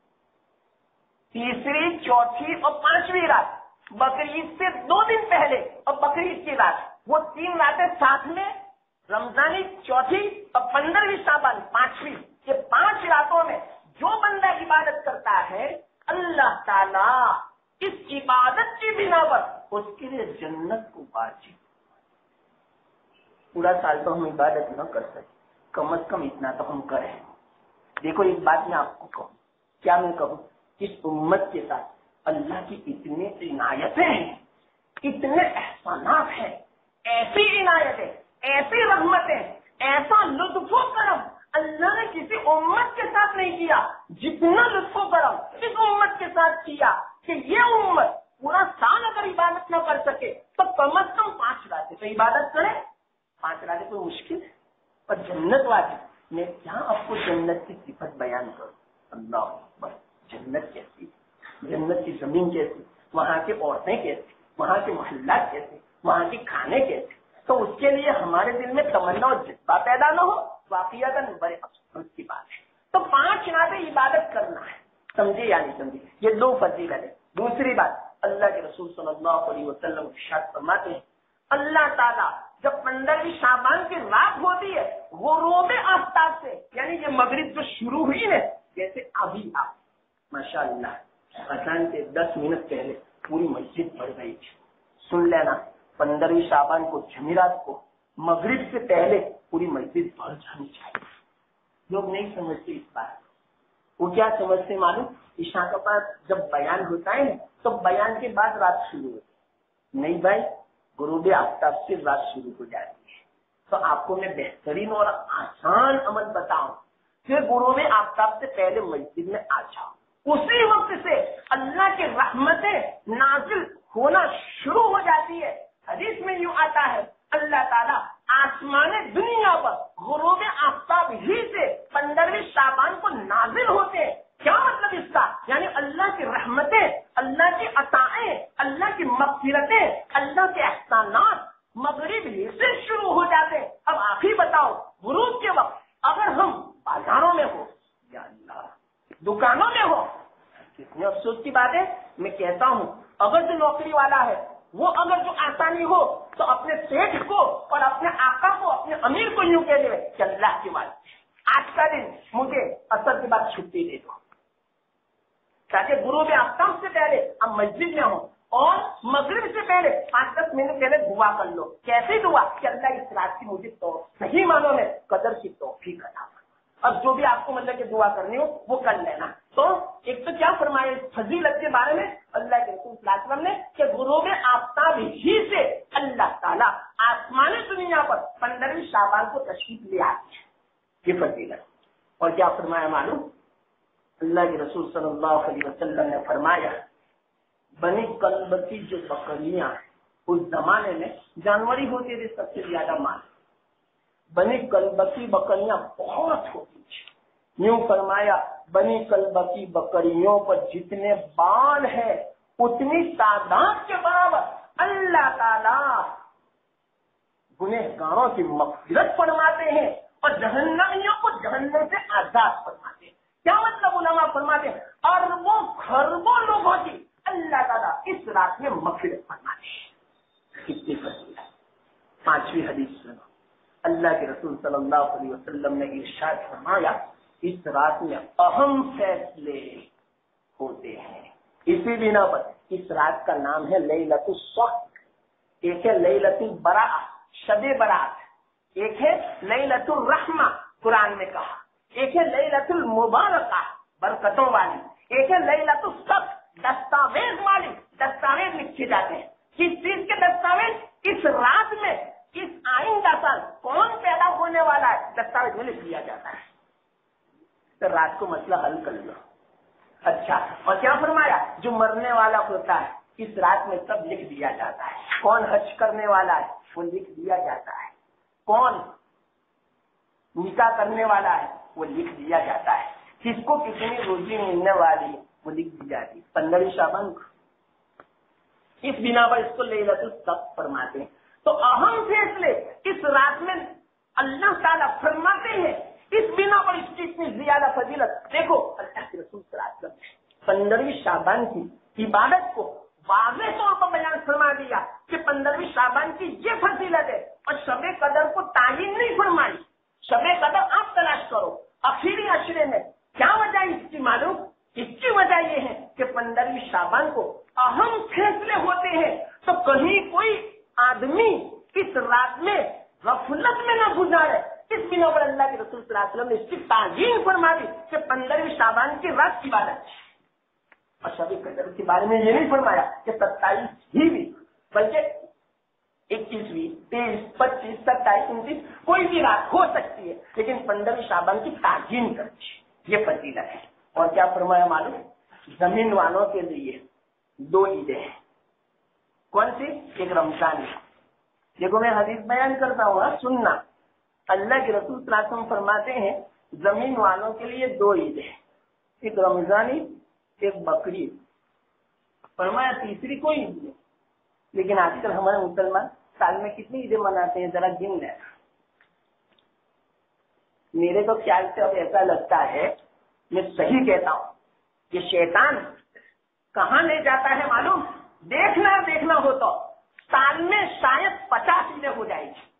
تیسری چوتھی اور پانچویں رات بقرعید سے دو دن پہلے اور بقرعید کی رات. وہ تین راتیں ساتھ میں، رمضان عید چوتھی اور پندرہویں شعبان پانچویں. یہ پانچ راتوں میں جو بندہ عبادت کرتا ہے اللہ تعالیٰ اس عبادت کی بنا پر اس کے لیے جنت کو واجب. پورا سال تو ہم عبادت نہ کر سکتے، کم از کم اتنا تو ہم کریں. دیکھو ایک بات میں آپ کو کہوں، کیا میں کہوں اس امت کے ساتھ اللہ کی اتنی عنایتیں ہیں، اتنے احسانات ہیں، ایسی عنایتیں، ایسی رحمتیں، ایسا لطف و کرم اللہ نے کسی امت کے ساتھ نہیں کیا جتنا لطف و کرم اس امت کے ساتھ کیا کہ یہ امت پورا سال اگر عبادت نہ کر سکے تو کم از کم پانچ راتیں تو عبادت کرے. پانچ راتیں کوئی مشکل ہے. اور جنت والی میں کیا آپ کو جنت کی صفت بیان کروں. اللہ اکبر. جنت کیسی، جنت کی زمین کیسی، وہاں کی عورتیں کیسی، وہاں کے محلات کیسے، وہاں کے کھانے کیسے. تو اس کے لیے ہمارے دل میں تمنا اور جذبہ پیدا نہ ہو واقعات بڑے افسوس کی بات ہے. تو پانچ راتیں عبادت کرنا ہے. سمجھے یا نہیں سمجھے؟ یہ دو فضیلت ہے. دوسری بات اللہ کے رسول صلی اللہ علیہ وسلم ارشاد فرماتے ہیں اللہ تعالیٰ جب پندرہویں شعبان کی رات ہوتی ہے غروب آفتاب سے، یعنی یہ مغرب جو شروع ہوئی ہے جیسے ابھی آپ ماشاء اللہ اذان کے دس منٹ پہلے پوری مسجد بھر گئی تھی. سن لینا پندرہویں شعبان کو جمعرات کو مغرب سے پہلے پوری مسجد بھر جانی چاہیے. لوگ نہیں سمجھتے اس بات. وہ کیا سمجھتے معلوم؟ عشاء کے بعد جب بیان ہوتا ہے نا تو بیان کے بعد رات شروع ہوتی ہے. نہیں بھائی، غروب آفتاب سے رات شروع ہو جاتی ہے. تو آپ کو میں بہترین اور آسان عمل بتاؤں کہ غروب آفتاب سے پہلے مسجد میں آ جاؤ. اسی وقت سے اللہ کی رحمتیں نازل ہونا شروع ہو جاتی ہے. حدیث میں یوں آتا ہے اللہ تعالیٰ آسمان دنیا پر غروب آفتاب ہی سے پندرہویں شعبان کو نازل ہوتے ہیں. کیا مطلب اس کا؟ یعنی اللہ کی رحمتیں، اللہ کی عطائیں، اللہ کی مغفرتیں، اللہ کے احسانات مغرب ہی سے شروع ہو جاتے ہیں. اب آپ ہی بتاؤ غروب کے وقت اگر ہم بازاروں میں ہو یا اللہ دکانوں میں ہو، کتنے افسوس کی بات ہے. میں کہتا ہوں اگر جو نوکری والا ہے وہ اگر جو آسانی ہو تو اپنے سیٹھ کو اور اپنے آقا کو، اپنے امیر کو یوں کہہ دے کہ اللہ کی بات آج کا دن مجھے اثر کے بعد چھٹی دے دو تاکہ غروب آفتاب سے پہلے ہم مسجد میں ہوں اور مغرب سے پہلے پانچ دس منٹ پہلے دعا کر لو. کیسی دعا کہ اللہ اس رات کی مجھے تو صحیح معنوں میں قدر کی توفیق عطا فرما. اب جو بھی آپ کو مطلب کہ دعا کرنی ہو وہ کر لینا. تو ایک تو کیا فرمایا فضیلت کے بارے میں اللہ کے رسول صلی اللہ علیہ وسلم نے کہ غروب آفتاب ہی سے اللہ تعالیٰ آسمان دنیا پر پندرہویں شعبان کو تشریف لے آتی ہے. یہ فضیلت. اور کیا فرمایا معلوم؟ اللہ کے رسول صلی اللہ علیہ وسلم نے فرمایا بنی کلب کی جو بکریاں اس زمانے میں جانوری ہوتے تھے سب سے زیادہ مال. بنی کلب کی بکریاں بہت ہوتی تھی. یوں فرمایا بنی کلب کی بکریوں پر جتنے بال ہیں اتنی تعداد کے برابر اللہ تعالیٰ گنہگاروں کی مغفرت فرماتے ہیں اور جہنمیوں کو جہنم سے آزاد فرماتے ہیں. کیا مطلب؟ علماء فرماتے ہیں اربوں خربوں لوگوں کی اللہ تعالیٰ اس رات میں مغفرت فرماتے ہیں. کتنی فضیلت. پانچویں حدیث سنو. اللہ کے رسول صلی اللہ علیہ وسلم نے ارشاد فرمایا اس رات میں اہم فیصلے ہوتے ہیں. اسی بنا پر اس رات کا نام ہے لیلۃ الصف. ایک ہے لیلۃ البراء شب برات، ایک ہے لیلۃ الرحمہ قرآن میں کہا، ایک ہے لیلۃ المبارکہ برکتوں والی، ایک ہے لیلۃ الصف دستاویز والی. دستاویز لکھے جاتے ہیں. کس چیز کے دستاویز؟ اس رات میں اس آئندہ سال کون پیدا ہونے والا ہے دستاویز میں لکھ دیا جاتا ہے. تو رات کو مسئلہ حل کر لو. اچھا اور کیا فرمایا؟ جو مرنے والا ہوتا ہے اس رات میں سب لکھ دیا جاتا ہے. کون حج کرنے والا ہے وہ لکھ دیا جاتا ہے. کون نکاح کرنے والا ہے وہ لکھ دیا جاتا ہے. کس کو کتنی روزی ملنے والی ہے وہ لکھ دی جاتی ہے. پندرہویں شعبان کو اس بنا پر اس کو لیلۃ الصف فرماتے ہیں. تو اہم فیصلے اس رات میں اللہ تعالیٰ فرماتے ہیں. اس بنا پر اس کی اتنی زیادہ فضیلت. دیکھو اللہ کے رسول صلی اللہ علیہ وسلم پندرہویں شعبان کی عبادت کو واضح طور پر بیان فرما دیا کہ پندرہویں شعبان کی یہ فضیلت ہے اور شب قدر کو تعین نہیں فرمائی. شب قدر آپ تلاش کرو آخری عشرے میں. کیا وجہ اس کی معلوم؟ اس کی وجہ یہ ہے کہ پندرہویں شعبان کو اہم فیصلے ہوتے ہیں. تو کہیں کوئی آدمی اس رات میں غفلت میں نہ گزارے اس بنا پر اللہ کے رسول صلی اللہ علیہ وسلم نے اس کی تعظیم فرما دی کہ پندرہویں شعبان کی رات کی عبادت ہے. اور شب قدر کے بارے میں یہ نہیں فرمایا کہ ستائیس ہی بھی، بلکہ اکیسویں، تیئیس، پچیس، ستائیس، انتیس کوئی بھی رات ہو سکتی ہے، لیکن پندرہویں شعبان کی تعظیم کرنی ہے، یہ فضیلت ہے. اور کیا فرمایا معلوم؟ زمین والوں کے لیے دو عیدیں ہیں. کون سی؟ ایک رمضان ہے. دیکھو میں حدیث بیان کرتا ہوں، سننا. اللہ کے رسول صلی اللہ علیہ وسلم فرماتے ہیں زمین والوں کے لیے دو عیدیں ہیں، ایک رمضانی، ایک بقری. فرمایا تیسری کوئی عید نہیں. لیکن آج کل ہمارے مسلمان سال میں کتنی عیدیں مناتے ہیں ذرا گن لیں. میرے تو خیال سے اب ایسا لگتا ہے، میں صحیح کہتا ہوں، کہ شیطان کہاں لے جاتا ہے معلوم؟ دیکھنا دیکھنا ہو تو سال میں شاید پچاس عیدیں ہو جائے گی.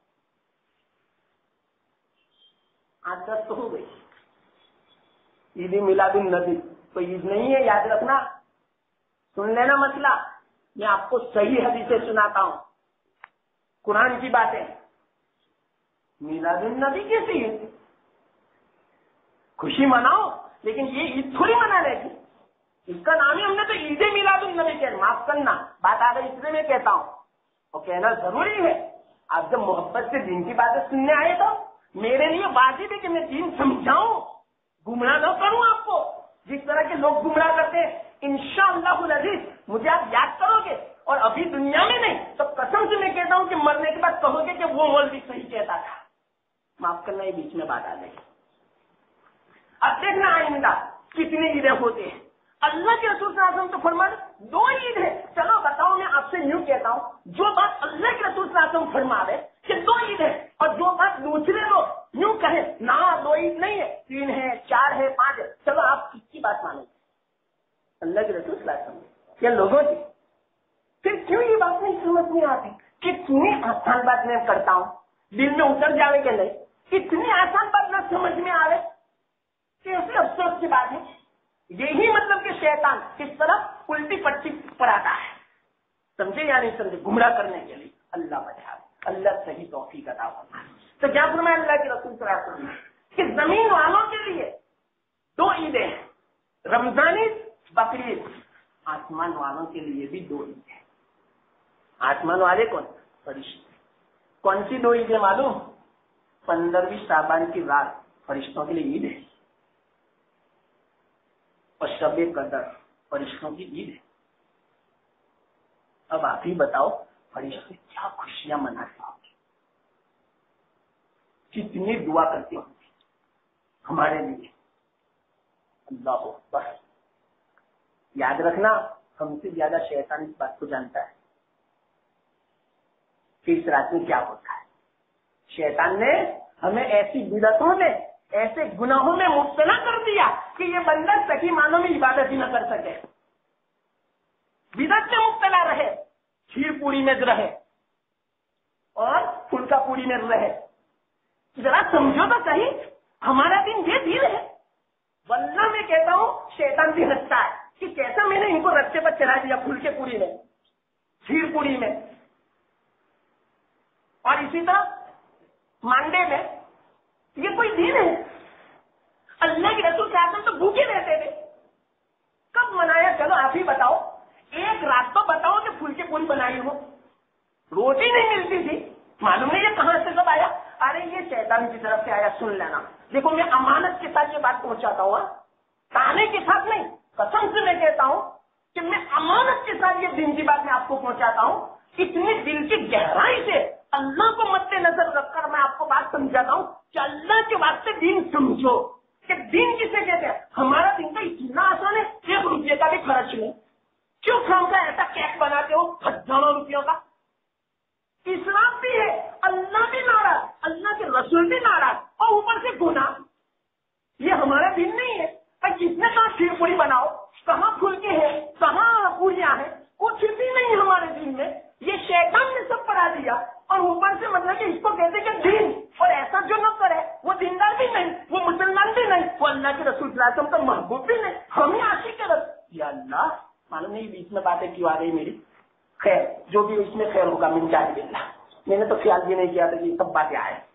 آج تک تو ہو گئی. عید میلاد النبی تو عید نہیں ہے، یاد رکھنا. سن لینا مسئلہ، میں آپ کو صحیح حدیثیں سناتا ہوں، قرآن کی باتیں. میلاد النبی کیسی ہے؟ خوشی مناؤ، لیکن یہ عید تھوڑی منانے کی. اس کا نام ہی ہم نے تو عید میلاد النبی کہا. معاف کرنا، بات آ گئی اس لیے میں کہتا ہوں، اور کہنا ضروری ہے. آپ جب محبت سے دین کی باتیں سننے آئے تو میرے لیے واجب ہے کہ میں دین سمجھاؤں، گمراہ نہ کروں آپ کو جس طرح کے لوگ گمراہ کرتے ہیں. انشاءاللہ العزیز مجھے آپ یاد کرو گے، اور ابھی دنیا میں نہیں تو قسم سے میں کہتا ہوں کہ مرنے کے بعد کہو گے کہ وہ مولوی صحیح کہتا تھا. معاف کرنا، یہ بیچ میں بات آ گئی. اب دیکھنا آئندہ کتنی عیدیں ہوتے ہیں. اللہ کے رسول صلی اللہ علیہ وسلم تو فرمایا دو عید ہے. چلو بتاؤ، میں آپ سے یوں کہتا ہوں، جو بات اللہ کے رسول صلی اللہ علیہ وسلم فرما رہے کہ دو عید ہے، اور جو بات دوسرے لوگ یوں کہیں نہ دو عید نہیں ہے، تین ہے، چار ہے، پانچ ہے، چلو آپ کس کی بات مانیں گے؟ اللہ کے رسول صلی اللہ علیہ وسلم یا لوگوں کی؟ پھر کیوں یہ بات نہیں سمجھ میں آتی؟ کتنی آسان بات میں کرتا ہوں، دل میں اتر جاوے کہ نہیں؟ اتنی آسان بات نہ سمجھ میں آ رہے، کیسے افسوس کی بات ہے. یہی مطلب کہ شیطان کس طرح الٹی پٹی پڑھاتا ہے، سمجھے یا نہیں سمجھے؟ گمراہ کرنے کے لیے. اللہ بچا، اللہ صحیح توفیق عطا فرمائے. تو کیا فرمایا اللہ کے رسول صلی اللہ علیہ وسلم کہ زمین والوں کے لیے دو عیدیں ہیں، رمضانی، بقرعید. آسمان والوں کے لیے بھی دو عید ہیں. آسمان والے کون؟ فرشتے. کون سی دو عیدیں معلوم؟ پندرہویں شعبان کی رات فرشتوں کے لیے عید ہے، اور شب قدر فرشتوں کی عید ہے. اب آپ ہی بتاؤ فرشتے کیا خوشیاں مناتے ہوں گے، کتنی دعا کرتے ہوں گے ہمارے لیے. اللہ اکبر. یاد رکھنا، ہم سے زیادہ شیطان اس بات کو جانتا ہے کہ اس رات میں کیا ہوتا ہے. شیطان نے ہمیں ایسی بدعتوں میں، ایسے گناہوں میں مبتلا کر دیا کہ یہ بندہ صحیح معنوں میں عبادت ہی نہ کر سکے. بدعت میں مبتلا رہے، کھیر پوری میں رہے اور پھلکا پوری میں رہے. ذرا سمجھو تو صحیح، ہمارا دن یہ دن ہے. ورنہ میں کہتا ہوں شیطان بھی ہنستا ہے کہ کیسا میں نے ان کو رستے پر چلا دیا، پھلکے پوری میں، کھیر پوری میں. اور اسی طرح مانڈے میں. یہ کوئی دین ہے؟ اللہ کے رسول صلی اللہ علیہ وسلم تو بھوکے رہتے تھے. کب منایا؟ چلو آپ ہی بتاؤ. ایک رات تو بتاؤ کہ پھلکے پوری بنائی ہو. روٹی نہیں ملتی تھی، معلوم نہیں یہ کہاں سے سب آیا. ارے یہ شیطان کی طرف سے آیا. سن لینا، دیکھو میں امانت کے ساتھ یہ بات پہنچاتا ہوں، تانے کے ساتھ نہیں. قسم سے میں کہتا ہوں کہ میں امانت کے ساتھ یہ دین کی بات میں آپ کو پہنچاتا ہوں. اتنی دل کی گہرائی سے اللہ کو مد نظر رکھ کر میں آپ کو بات سمجھاتا ہوں کہ اللہ کے واسطے دین سمجھو کہ دین کسے کہتے ہیں. ہمارا دین تو اتنا آسان ہے، ایک روپیے کا بھی خرچ نہیں. کیوں کھاؤں گا ایسا کیک بناتے ہو ہزاروں روپیوں کا؟ اسلام بھی ہے، اللہ بھی ناراض، اللہ کے رسول بھی ناراض، اور اوپر سے گناہ. یہ ہمارا دین نہیں ہے. اور جس نے کہاں کھیر پوری بناؤ، کہاں پھلکے ہیں، کہاں پوریاں ہیں، کچھ بھی نہیں ہمارے دین میں. یہ شیطان نے سب پڑھا دیا، اور اوپر سے مطلب کہ اس کو کہتے کہ دین. اور ایسا جو نہ کرے وہ دیندار بھی نہیں، وہ مسلمان بھی نہیں، وہ اللہ کے رسول صلی اللہ علیہ وسلم کا محبوب بھی نہیں. ہم ہی عاشق کے رسول. یا اللہ، معلوم نہیں بیچ میں باتیں کیوں آ گئی میری. خیر جو بھی اس میں خیر ہوگا من جانب اللہ. میں نے تو خیال بھی نہیں کیا تھا کہ یہ سب باتیں آئے.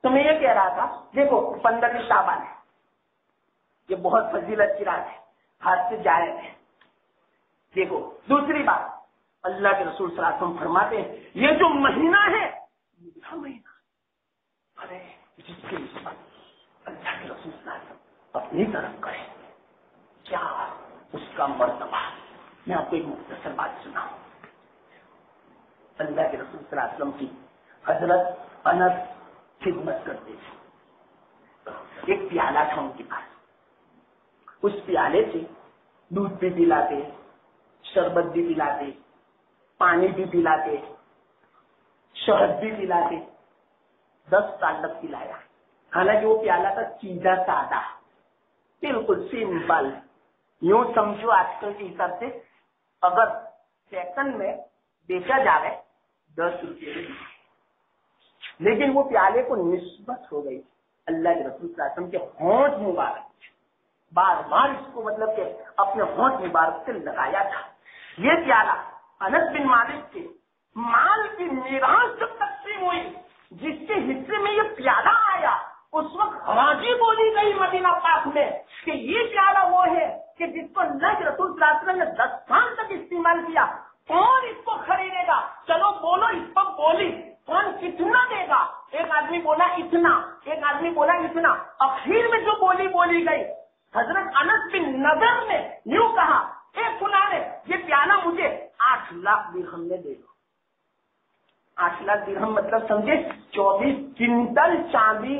تو میں یہ کہہ رہا تھا، دیکھو پندرہ شعبان ہے، یہ بہت فضیلت کی رات ہے، ہاتھ سے جائز ہے۔ دیکھو دوسری بات، اللہ کے رسول صلی اللہ علیہ وسلم فرماتے ہیں یہ جو مہینہ ہے میٹھا مہینہ، ارے جس کے نسبت اللہ کے رسول صلی اللہ علیہ وسلم اپنی طرف کرے کیا اس کا مرتبہ۔ میں آپ کو ایک مختصر بات سناؤں۔ اللہ کے رسول صلی اللہ علیہ وسلم کی حضرت انس خدمت کرتے تھے، ایک پیالہ تھا ان کے پاس، اس پیالے سے دودھ بھی پلاتے، شربت بھی پلاتے، پانی بھی پلاتے، شہد بھی پلاتے، دس سال تک پلایا۔ حالانکہ وہ پیالہ تھا سیدھا سادہ، بالکل سمپل، یوں سمجھو آج کل کے حساب سے اگر سیکنڈ میں بیچا جائے دس روپئے میں، لیکن وہ پیالے کو نسبت ہو گئی اللہ کے رسول صلی اللہ علیہ وسلم کے ہونٹ مبارک، بار بار اس کو مطلب کہ اپنے ہونٹ مبارک سے لگایا تھا۔ یہ پیالہ انس بن مالک کے مال کی میراث جب تقسیم ہوئی، جس کے حصے میں یہ پیالہ آیا، اس وقت حراجی بولی گئی مدینہ پاک میں کہ یہ پیالہ وہ ہے کہ جس کو اللہ کے رسول صلی اللہ علیہ وسلم نے دس سال تک استعمال کیا، کون اس کو خریدے گا؟ چلو بولو، اس پر بولی کون کتنا دے گا؟ ایک آدمی بولا اتنا، ایک آدمی بولا اتنا، اخیر میں جو بولی بولی گئی، حضرت انس بن نضر نے یوں کہا، اے فلاں نے یہ پیالہ مجھے آٹھ لاکھ درہم میں دے دو۔ آٹھ لاکھ درہم مطلب سمجھے چوبیس کنٹل چاندی۔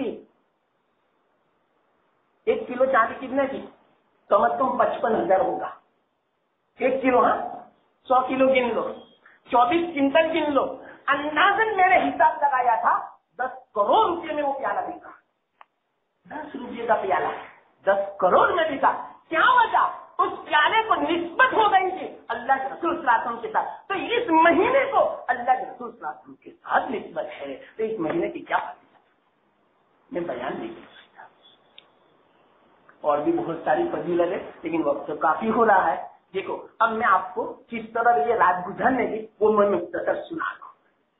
ایک کلو چاندی کتنے کی؟ کم از کم پچپن ہزار ہوگا ایک کلو، ہاں سو کلو گن لو، چوبیس کنٹل گن لو، اندازن میں نے حساب لگایا تھا دس کروڑ روپے میں وہ پیالہ بکا۔ دس روپے کا پیالہ دس کروڑ میں بکا۔ کیا وجہ؟ اس پیالے کو نسبت ہو گئی تھی اللہ کے رسول صلی اللہ علیہ وسلم کے ساتھ۔ تو اس مہینے کو اللہ کے رسول صلی اللہ علیہ وسلم کے ساتھ نسبت ہے، تو اس مہینے کی کیا فضیلت میں بیان نہیں کر سکتا، اور بھی بہت ساری فضیلت ہے، لیکن وقت تو کافی ہو رہا ہے۔ دیکھو اب میں آپ کو کس طرح یہ رات گزرنے کی وہ میں مختصر سنا دوں۔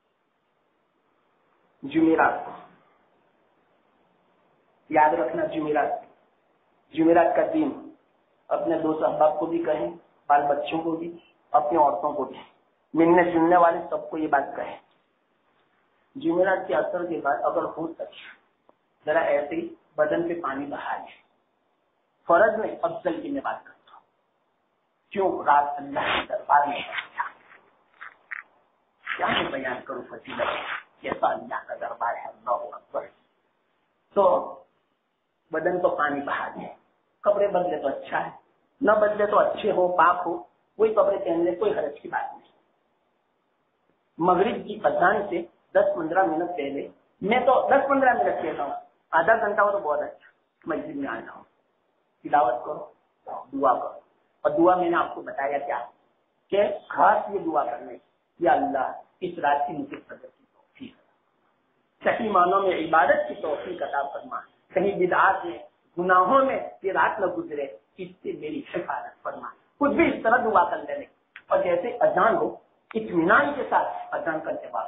جمعرات کو یاد رکھنا، جمعرات جمعرات کا دن اپنے دوست احباب کو بھی کہیں، بال بچوں کو بھی، اپنی عورتوں کو بھی، ملنے جلنے والے سب کو یہ بات کہیں، جمعرات کے اثر کے بعد اگر ہو سکے ذرا ایسے ہی بدن پہ پانی بہا لے، فرض میں افضل کی میں بات کرتا ہوں، کیوں رات اللہ کے دربار میں کیا میں بیان کروں فضیلت، کیسا اللہ کا دربار ہے، اللہ اکبر۔ تو بدن کو پانی بہا دے، کپڑے بدلے تو اچھا ہے، نہ بدلے تو اچھے ہو، پاک ہو، وہی کپڑے پہن لے، کوئی حرج کی بات نہیں۔ مغرب کی اذان سے دس پندرہ منٹ پہلے، میں تو دس پندرہ منٹ کہتا ہوں، آدھا گھنٹہ ہو تو بہت اچھا، مسجد میں آ جاؤ، تلاوت کرو، دعا کرو۔ اور دعا میں نے آپ کو بتایا کیا کہ خاص یہ دعا کرنے، یا اللہ اس رات کی مجھے قدر کی توفیق، صحیح معنوں میں عبادت کی توفیق عطا فرما، کہیں بدعات میں گناہوں میں یہ رات نہ گزرے، اس سے میری حفاظت فرما، کچھ بھی اس طرح دعا کر لینے۔ اور جیسے اذان ہو اطمینان کے ساتھ اذان کا جواب،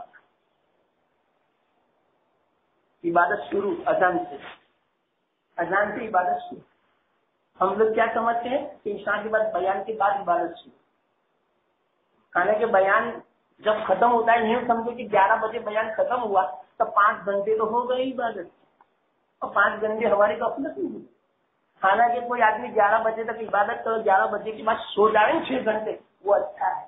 عبادت شروع اذان سے، اذان سے عبادت شروع۔ ہم لوگ کیا سمجھتے ہیں کہ عشاء کے بعد بیان کے بعد عبادت شروع، کھانے کے بیان جب ختم ہوتا ہے یوں سمجھو کہ گیارہ بجے بیان ختم ہوا تو پانچ گھنٹے تو ہو گئی عبادت، اور پانچ گھنٹے ہماری غفلت نہیں ہوئی۔ حالانکہ کوئی آدمی گیارہ بجے تک عبادت کرو، گیارہ بجے کے بعد سو جائیں چھ گھنٹے، وہ اچھا ہے۔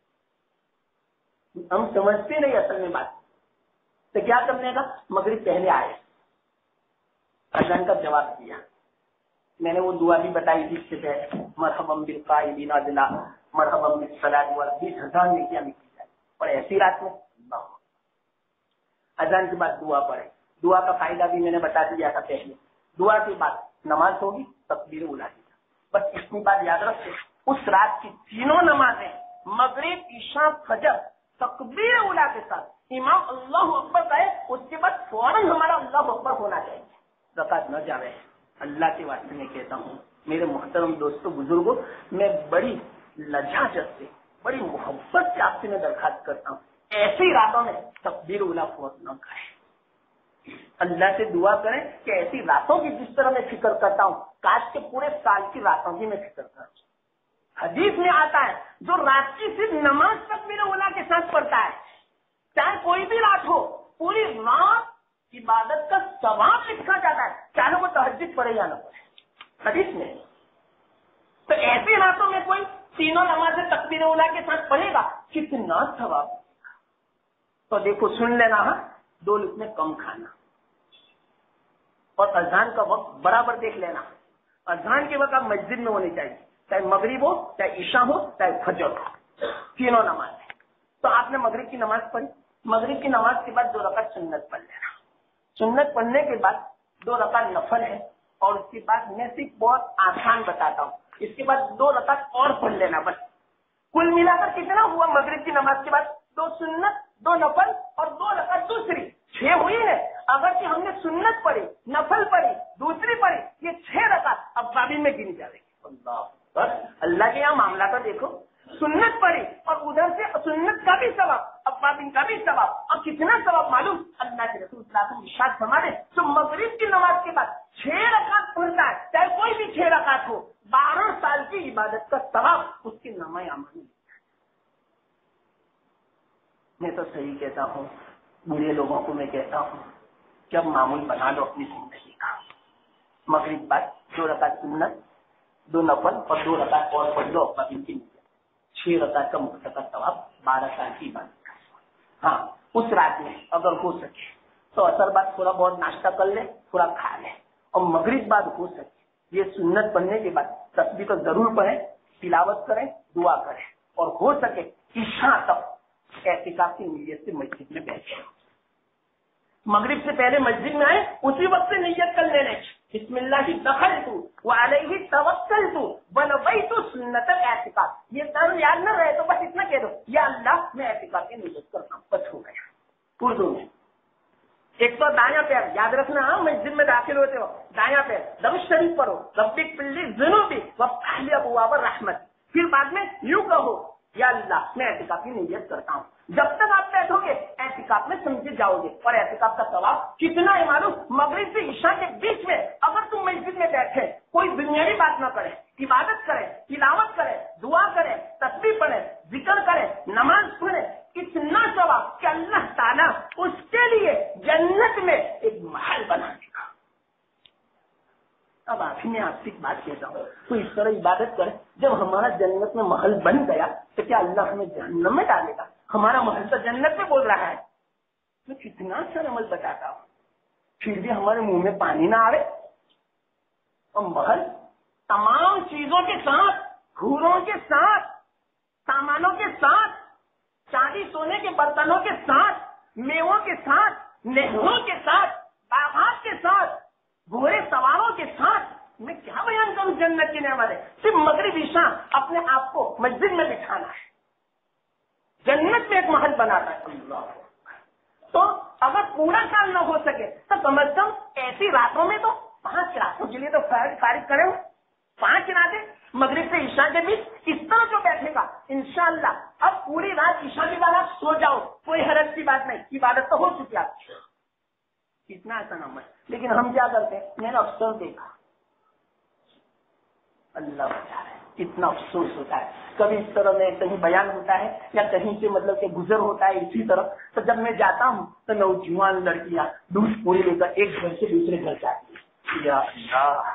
ہم سمجھتے نہیں اصل میں بات، تو کیا کرنے کا؟ مغرب پہلے آئے، اذان کا جواب دیا، میں نے وہ دعا بھی بتائی جس سے پہلے مرحبا بالقائمین عدلا مرحبا بالصلاۃ و بیس ہزار میں کیا لکھی جائے، اور ایسی رات میں اذان کے بعد دعا پڑھے۔ دعا کا فائدہ بھی میں نے بتا دیا تھا پہلے، دعا کے بعد نماز ہوگی، تکبیر اولی کی، بس اتنی بات یاد رکھتے، اس رات کی تینوں نمازیں مغرب عشاء فجر تکبیر اولی کے ساتھ امام اللہ اکبر کہے، اس کے بعد فوراً ہمارا اللہ اکبر ہونا چاہیے، زکات نہ جاوے۔ اللہ کے واسطے میں کہتا ہوں میرے محترم دوستوں بزرگوں، میں بڑی لجاجت سے بڑی محبت سے آپ سے میں درخواست کرتا ہوں ایسی راتوں میں تکبیر اولی فوت نہ کرے، اللہ سے دعا کریں کہ ایسی راتوں کی جس طرح میں فکر کرتا ہوں کاش کے پورے سال کی راتوں کی میں فکر کروں. حدیث میں آتا ہے جو رات کی صرف نماز تکبیر اولیٰ کے ساتھ پڑھتا ہے چاہے کوئی بھی رات ہو پوری رات عبادت کا ثواب لکھا جاتا ہے چاہے وہ تہجد پڑھے یا نہ پڑھے. حدیث میں تو ایسی راتوں میں کوئی تینوں نمازیں تکبیر اولیٰ کے ساتھ پڑھے گا کتنا ثواب. تو دیکھو سن لینا ہاں دو لقمے کم کھانا اور اذان کا وقت برابر دیکھ لینا. اذان کے وقت آپ مسجد میں ہونی چاہیے چاہے مغرب ہو چاہے عشاء ہو چاہے فجر ہو تینوں نماز. تو آپ نے مغرب کی نماز پڑھی مغرب کی نماز کے بعد دو رکعت سنت پڑھ لینا. سنت پڑھنے کے بعد دو رکعت نفل ہے اور اس کے بعد میں صرف بہت آسان بتاتا ہوں اس کے بعد دو رکعت اور پڑھ لینا بس. کل ملا کر کتنا ہوا مغرب کی نماز کے بعد دو سنت دو نفل اور دو رکعت دوسری چھ ہوئی ہے. اگر کہ ہم نے سنت پڑھی نفل پڑھی دوسری پڑھی یہ چھ رکعت اب بابین میں گنی جائے گی. اللہ بس اللہ کے یہاں معاملہ تو دیکھو سنت پڑھی اور ادھر سے سنت کا بھی ثواب اب بابین کا بھی ثواب اور کتنا ثواب معلوم اللہ کے رسول صلی اللہ علیہ وسلم ارشاد فرماتے تو مغرب کی نماز کے بعد چھ رکعت پڑھتا ہے چاہے کوئی بھی چھ رکعت ہو بارہ سال کی عبادت کا ثواب اس کی نامہ اعمال. میں تو صحیح کہتا ہوں بڑے لوگوں کو میں کہتا ہوں کہ اب معمول بنا لو اپنی زندگی کا. مغرب بعد دو رکعت سنت دو نفل اور دو رکعت اور پڑھ لو اپنا دن کی چھ رکعت کا مختصر ثواب بارہ سال کی عبادت کا. ہاں اس رات میں اگر ہو سکے تو اثر بعد تھوڑا بہت ناشتہ کر لے تھوڑا کھا لے اور مغرب بعد ہو سکے یہ سنت پڑھنے کے بعد تسبیح تو ضرور پڑھیں تلاوت کریں دعا کریں اور ہو سکے عشاء تک اعتکاف کی نیت سے مسجد میں بیٹھے. مغرب سے پہلے مسجد میں آئے اسی وقت سے نیت کر لینے بسم اللہ دخلت وعلیہ توکلت ونویت سنت الاعتکاف. یہ تم یاد نہ رہے تو بس اتنا کہہ دو یا اللہ میں اعتکاف کی نیت کرتا ہوں بس ہو گیا. اردو میں ایک تو دایاں پیر یاد رکھنا ہاں مسجد میں داخل ہوتے ہو دایاں پیر درود شریف پڑھو رب اغفر لی ذنوبی وافتح لی ابواب الرحمت. پھر بعد میں یوں کہو یا اللہ میں اعتکاف کی نیت کرتا ہوں. جب تک آپ بیٹھو گے اعتکاف میں سمجھ جاؤ گے اور اعتکاف کا ثواب کتنا ہے معلوم. مغرب سے عشاء کے بیچ میں اگر تم مسجد میں بیٹھے کوئی دنیاوی بات نہ کرے عبادت کرے تلاوت کرے دعا کرے تسبیح پڑھے ذکر کرے نماز پڑھے اتنا ثواب کہ اللہ تعالیٰ اس کے لیے جنت میں ایک محل بنا دے گا. اب آخر میں آپ سے ایک بات کہتا ہوں تو اس طرح عبادت کرے جب ہمارا جنت میں محل بن گیا تو کیا اللہ ہمیں جہنم میں ڈالے گا. ہمارا محل تو جنت میں بول رہا ہے. تو کتنا سر عمل بتاتا ہوں پھر بھی ہمارے منہ میں پانی نہ آئے. اور محل تمام چیزوں کے ساتھ حوروں کے ساتھ سامانوں کے ساتھ چاندی سونے کے برتنوں کے ساتھ میووں کے ساتھ نہروں کے ساتھ باغات کے ساتھ گھوڑے سواروں کے ساتھ میں کیا بیان کروں جنت کی نعمت ہے. صرف مغرب عشاء اپنے آپ کو مسجد میں بٹھانا ہے جنت میں ایک محل بنانا ہے. تو اگر پورا سال نہ ہو سکے تو کم از کم ایسی راتوں میں تو پانچ راتوں کے لیے تو فارغ کرے ہو. پانچ راتیں مغرب سے عشاء کے بیچ اس طرح جو بیٹھے گا انشاءاللہ اب پوری رات عشاء کے بعد آپ سو جاؤ کوئی حرج کی بات نہیں. عبادت تو ہو چکی آپ کی. کتنا آسان عمل. لیکن ہم کیا کرتے ہیں میں نے اکثر دیکھا اللہ بچا رہے کتنا افسوس ہوتا ہے. کبھی اس طرح میں کہیں بیان ہوتا ہے یا کہیں سے مطلب کہ گزر ہوتا ہے اسی طرح تو جب میں جاتا ہوں تو نوجوان لڑکیاں دودھ پوری لے کر ایک گھر سے دوسرے گھر جاتی ہیں. یا اللہ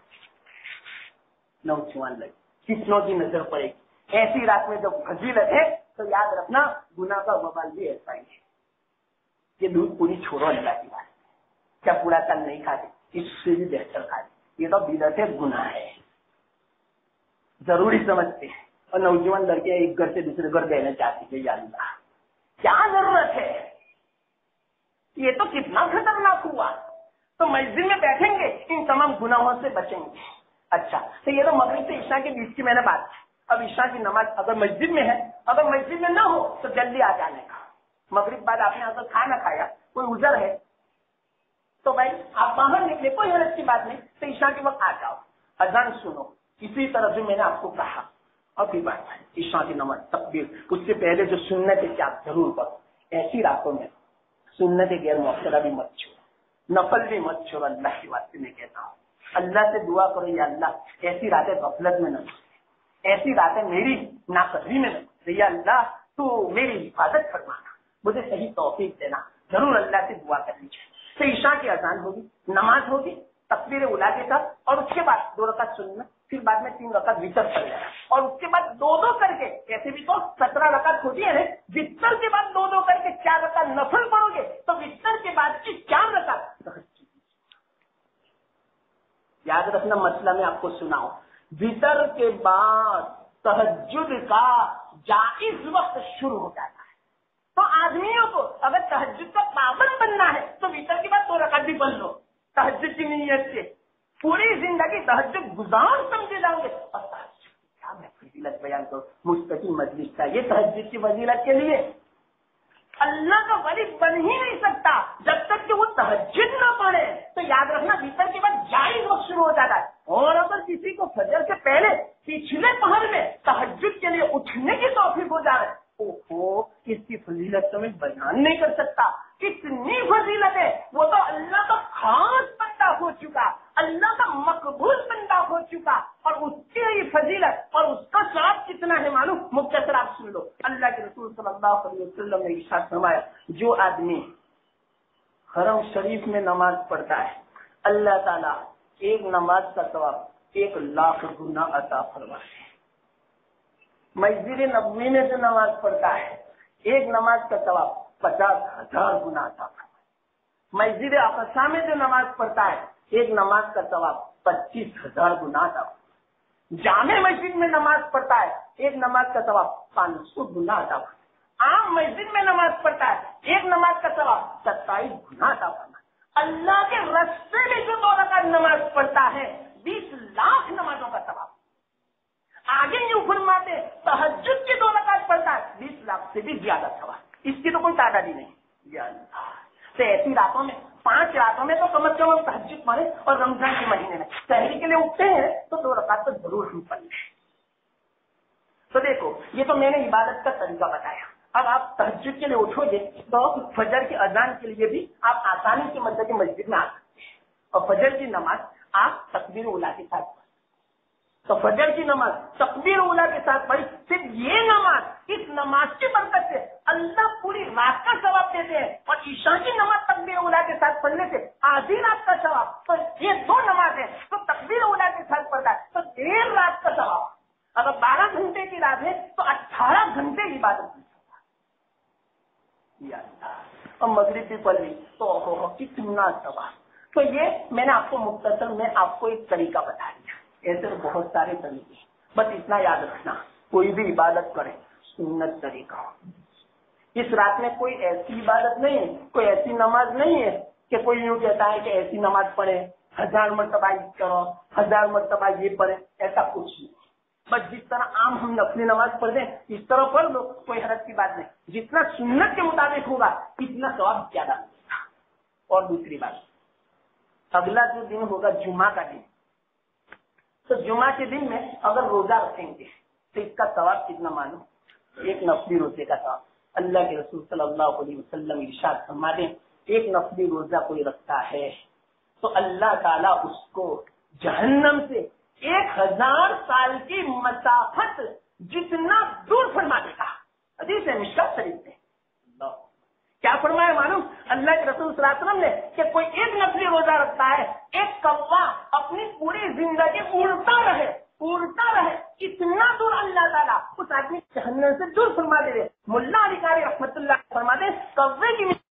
نوجوان لڑکی کتنوں کی نظر پڑے گی ایسی رات میں جب فضیلت ہے تو یاد رکھنا گناہ کا وبال بھی ایسا ہی ہے. یہ دودھ پوری چھوڑو اللہ کی بات کیا پورا کل نہیں کھاتے اس سے بھی بہتر کھاتے. یہ تو بدعت ہے گناہ ہے ضروری سمجھتے ہیں. اور نوجوان لڑکے ایک گھر سے دوسرے گھر دینا چاہتی ہے. یا اللہ کیا ضرورت ہے. یہ تو کتنا خطرناک ہوا. تو مسجد میں بیٹھیں گے ان تمام گناہوں سے بچیں گے. اچھا تو یہ تو مغرب سے عشاء کے بیچ کی میں نے بات کی. اب عشاء کی نماز اگر مسجد میں ہے اگر مسجد میں نہ ہو تو جلدی آ جانے کا. مغرب بعد آپ نے اگر کھانا کھایا کوئی عذر ہے تو بھائی آپ باہر نکلے کوئی حرج کی بات نہیں تو عشاء کے وقت آ جاؤ اذان سنو. اسی طرح جو میں نے آپ کو کہا اور بھی بات ہے عشاء کی نماز تکبیر اس سے پہلے جو سنت ہے کیا ضرور پڑھو. ایسی راتوں میں سنت غیر مؤکدہ بھی مت چھوڑو. نفل بھی مت چھوڑو. اللہ کی واسطے میں کہتا ہوں, اللہ سے دعا کرو یا اللہ ایسی راتیں غفلت میں نہ گزرے, ایسی راتیں میری ناقدری میں نہ گزرے. یا اللہ تو میری حفاظت فرمانا, مجھے صحیح توفیق دینا. ضرور اللہ سے دعا کرنی چاہیے. تو عشاء کی اذان ہوگی, نماز ہوگی تکبیر اولیٰ کے ساتھ, اور اس کے بعد دو رکعت سننا, پھر بعد میں تین رکعت وتر کر لینا, اور اس کے بعد دو دو کر کے, ایسے بھی تو سترہ رکعت ہوتی ہے نا, وتر کے بعد دو دو کر کے چار رکعت نفل پڑھو گے تو وتر کے بعد کی چار رکعت تہجد. یاد رکھنا مسئلہ میں آپ کو سناؤں, وتر کے بعد تہجد کا جائز وقت شروع ہو جاتا ہے. تو آدمیوں کو اگر تہجد کا پابند بننا ہے تو وتر کے بعد دو رکعت بھی پڑھ لو تہجد کی نیت سے. پوری زندگی تہجد گزار سمجھے جاؤں گے. اور تہجد کیا میں فضیلت بیان کروں, مستقل مجلس چاہیے تہجد کی فضیلت کے لیے. اللہ کا ولی بن ہی نہیں سکتا جب تک کہ وہ تہجد نہ پڑھے. تو یاد رکھنا وتر کے بعد جائز وقت شروع ہو جاتا ہے. اور اگر کسی کو فجر سے پہلے پچھلے پہر میں تہجد کے لیے اٹھنے کی توفیق ہو جائے, اوہو اس کی فضیلت تو میں بیان نہیں کر سکتا. کتنی فضیلت ہے. وہ تو اللہ کا خاص بندہ ہو چکا, اللہ کا مقبول بندہ ہو چکا, اور اس کی فضیلت اور اس کا ثواب کتنا ہے معلوم. مختصر آپ سن لو. اللہ کے رسول صلی اللہ علیہ وسلم نے ارشاد فرمایا, جو آدمی حرم شریف میں نماز پڑھتا ہے اللہ تعالیٰ ایک نماز کا ثواب ایک لاکھ گنا عطا فرماتے ہیں. مسجد نبوی میں جو نماز پڑھتا ہے ایک نماز کا ثواب پچاس ہزار گنا عطا فرماتے. مسجد اقصی میں جو نماز پڑھتا ہے ایک نماز کا ثواب پچیس ہزار گنا عطا. جامع مسجد میں نماز پڑھتا ہے ایک نماز کا ثواب پانچ سو گنا عطا. عام مسجد میں نماز پڑھتا ہے ایک نماز کا ثواب ستائیس گنا عطا فرماتا. اللہ کے راستے میں جو دو رکعت نماز پڑھتا ہے بیس لاکھ نمازوں کا ثواب. آگے یوں فرماتے تہجد کی دو رکعت پڑھتا ہے بیس لاکھ سے بھی زیادہ ثواب. اس کی تو کوئی تعداد ہی نہیں. یا اللہ, تو ایسی راتوں میں, پانچ راتوں میں تو کم از کم ہم تہجد پڑھیں, اور رمضان کے مہینے میں سحری کے لیے اٹھتے ہیں تو دو رکعت تو ضرور ہم پڑھ لیں. تو دیکھو یہ تو میں نے عبادت کا طریقہ بتایا. اب آپ تہجد کے لیے اٹھو گے تو فجر کی اذان کے لیے بھی آپ آسانی سے مدد کی مسجد میں آ سکتے ہیں, اور فجر کی نماز آپ تکبیر اولیٰ کے ساتھ پڑھ. تو فجر کی نماز تکبیر اولیٰ کے ساتھ پڑھی. صرف یہ نماز, اس نماز کی برکت سے اللہ پوری رات کا ثواب دیتے ہیں, اور عشاء کی نماز تکبیر اولیٰ کے ساتھ پڑھنے سے آدھی رات کا ثواب. تو یہ دو نماز ہے تو تکبیر اولیٰ کے ساتھ پڑھتا ہے تو دیر رات کا ثواب. اگر بارہ گھنٹے کی رات ہے تو اٹھارہ گھنٹے عبادت کی. اور مغرب بھی پڑھ لی تو کتنا ثواب. تو یہ میں نے آپ کو مختصر میں آپ کو ایک طریقہ بتا دیا. ایسے بہت سارے طریقے, بس اتنا یاد رکھنا, کوئی بھی عبادت کرے سنت طریقہ. اس رات میں کوئی ایسی عبادت نہیں ہے, کوئی ایسی نماز نہیں ہے کہ کوئی یوں کہتا ہے کہ ایسی نماز پڑھے ہزار مرتبہ یہ کرو ہزار مرتبہ یہ پڑھے, ایسا کچھ نہیں. بس جس طرح عام ہم نفلی نماز پڑھ دیں اس طرح پڑھ لو, کوئی حرج کی بات نہیں. جتنا سنت کے مطابق ہوگا اتنا ثواب زیادہ ملے گا. اور دوسری بات, اگلا جو دن ہوگا جمعہ کا دن, تو جمعہ کے دن میں اگر روزہ رکھیں گے تو اس کا ثواب کتنا معلوم, ایک نفلی روزے کا ثواب. اللہ کے رسول صلی اللہ علیہ وسلم ارشاد فرما دیں, ایک نفلی روزہ کوئی رکھتا ہے تو اللہ تعالیٰ اس کو جہنم سے ایک ہزار سال کی مسافت جتنا دور فرما دے گا. حدیث ہے مشکات شریف میں. کیا فرمایا معلوم اللہ کے رسول صلی اللہ علیہ وسلم نے کہ کوئی ایک نفلی روزہ رکھتا ہے, ایک کوا اپنی پوری زندگی اڑتا رہے اڑتا رہے اتنا دور اللہ تعالیٰ اس آدمی جہنم سے دور فرما دے. ملا علی قاری رحمت اللہ فرما دے, کوے کی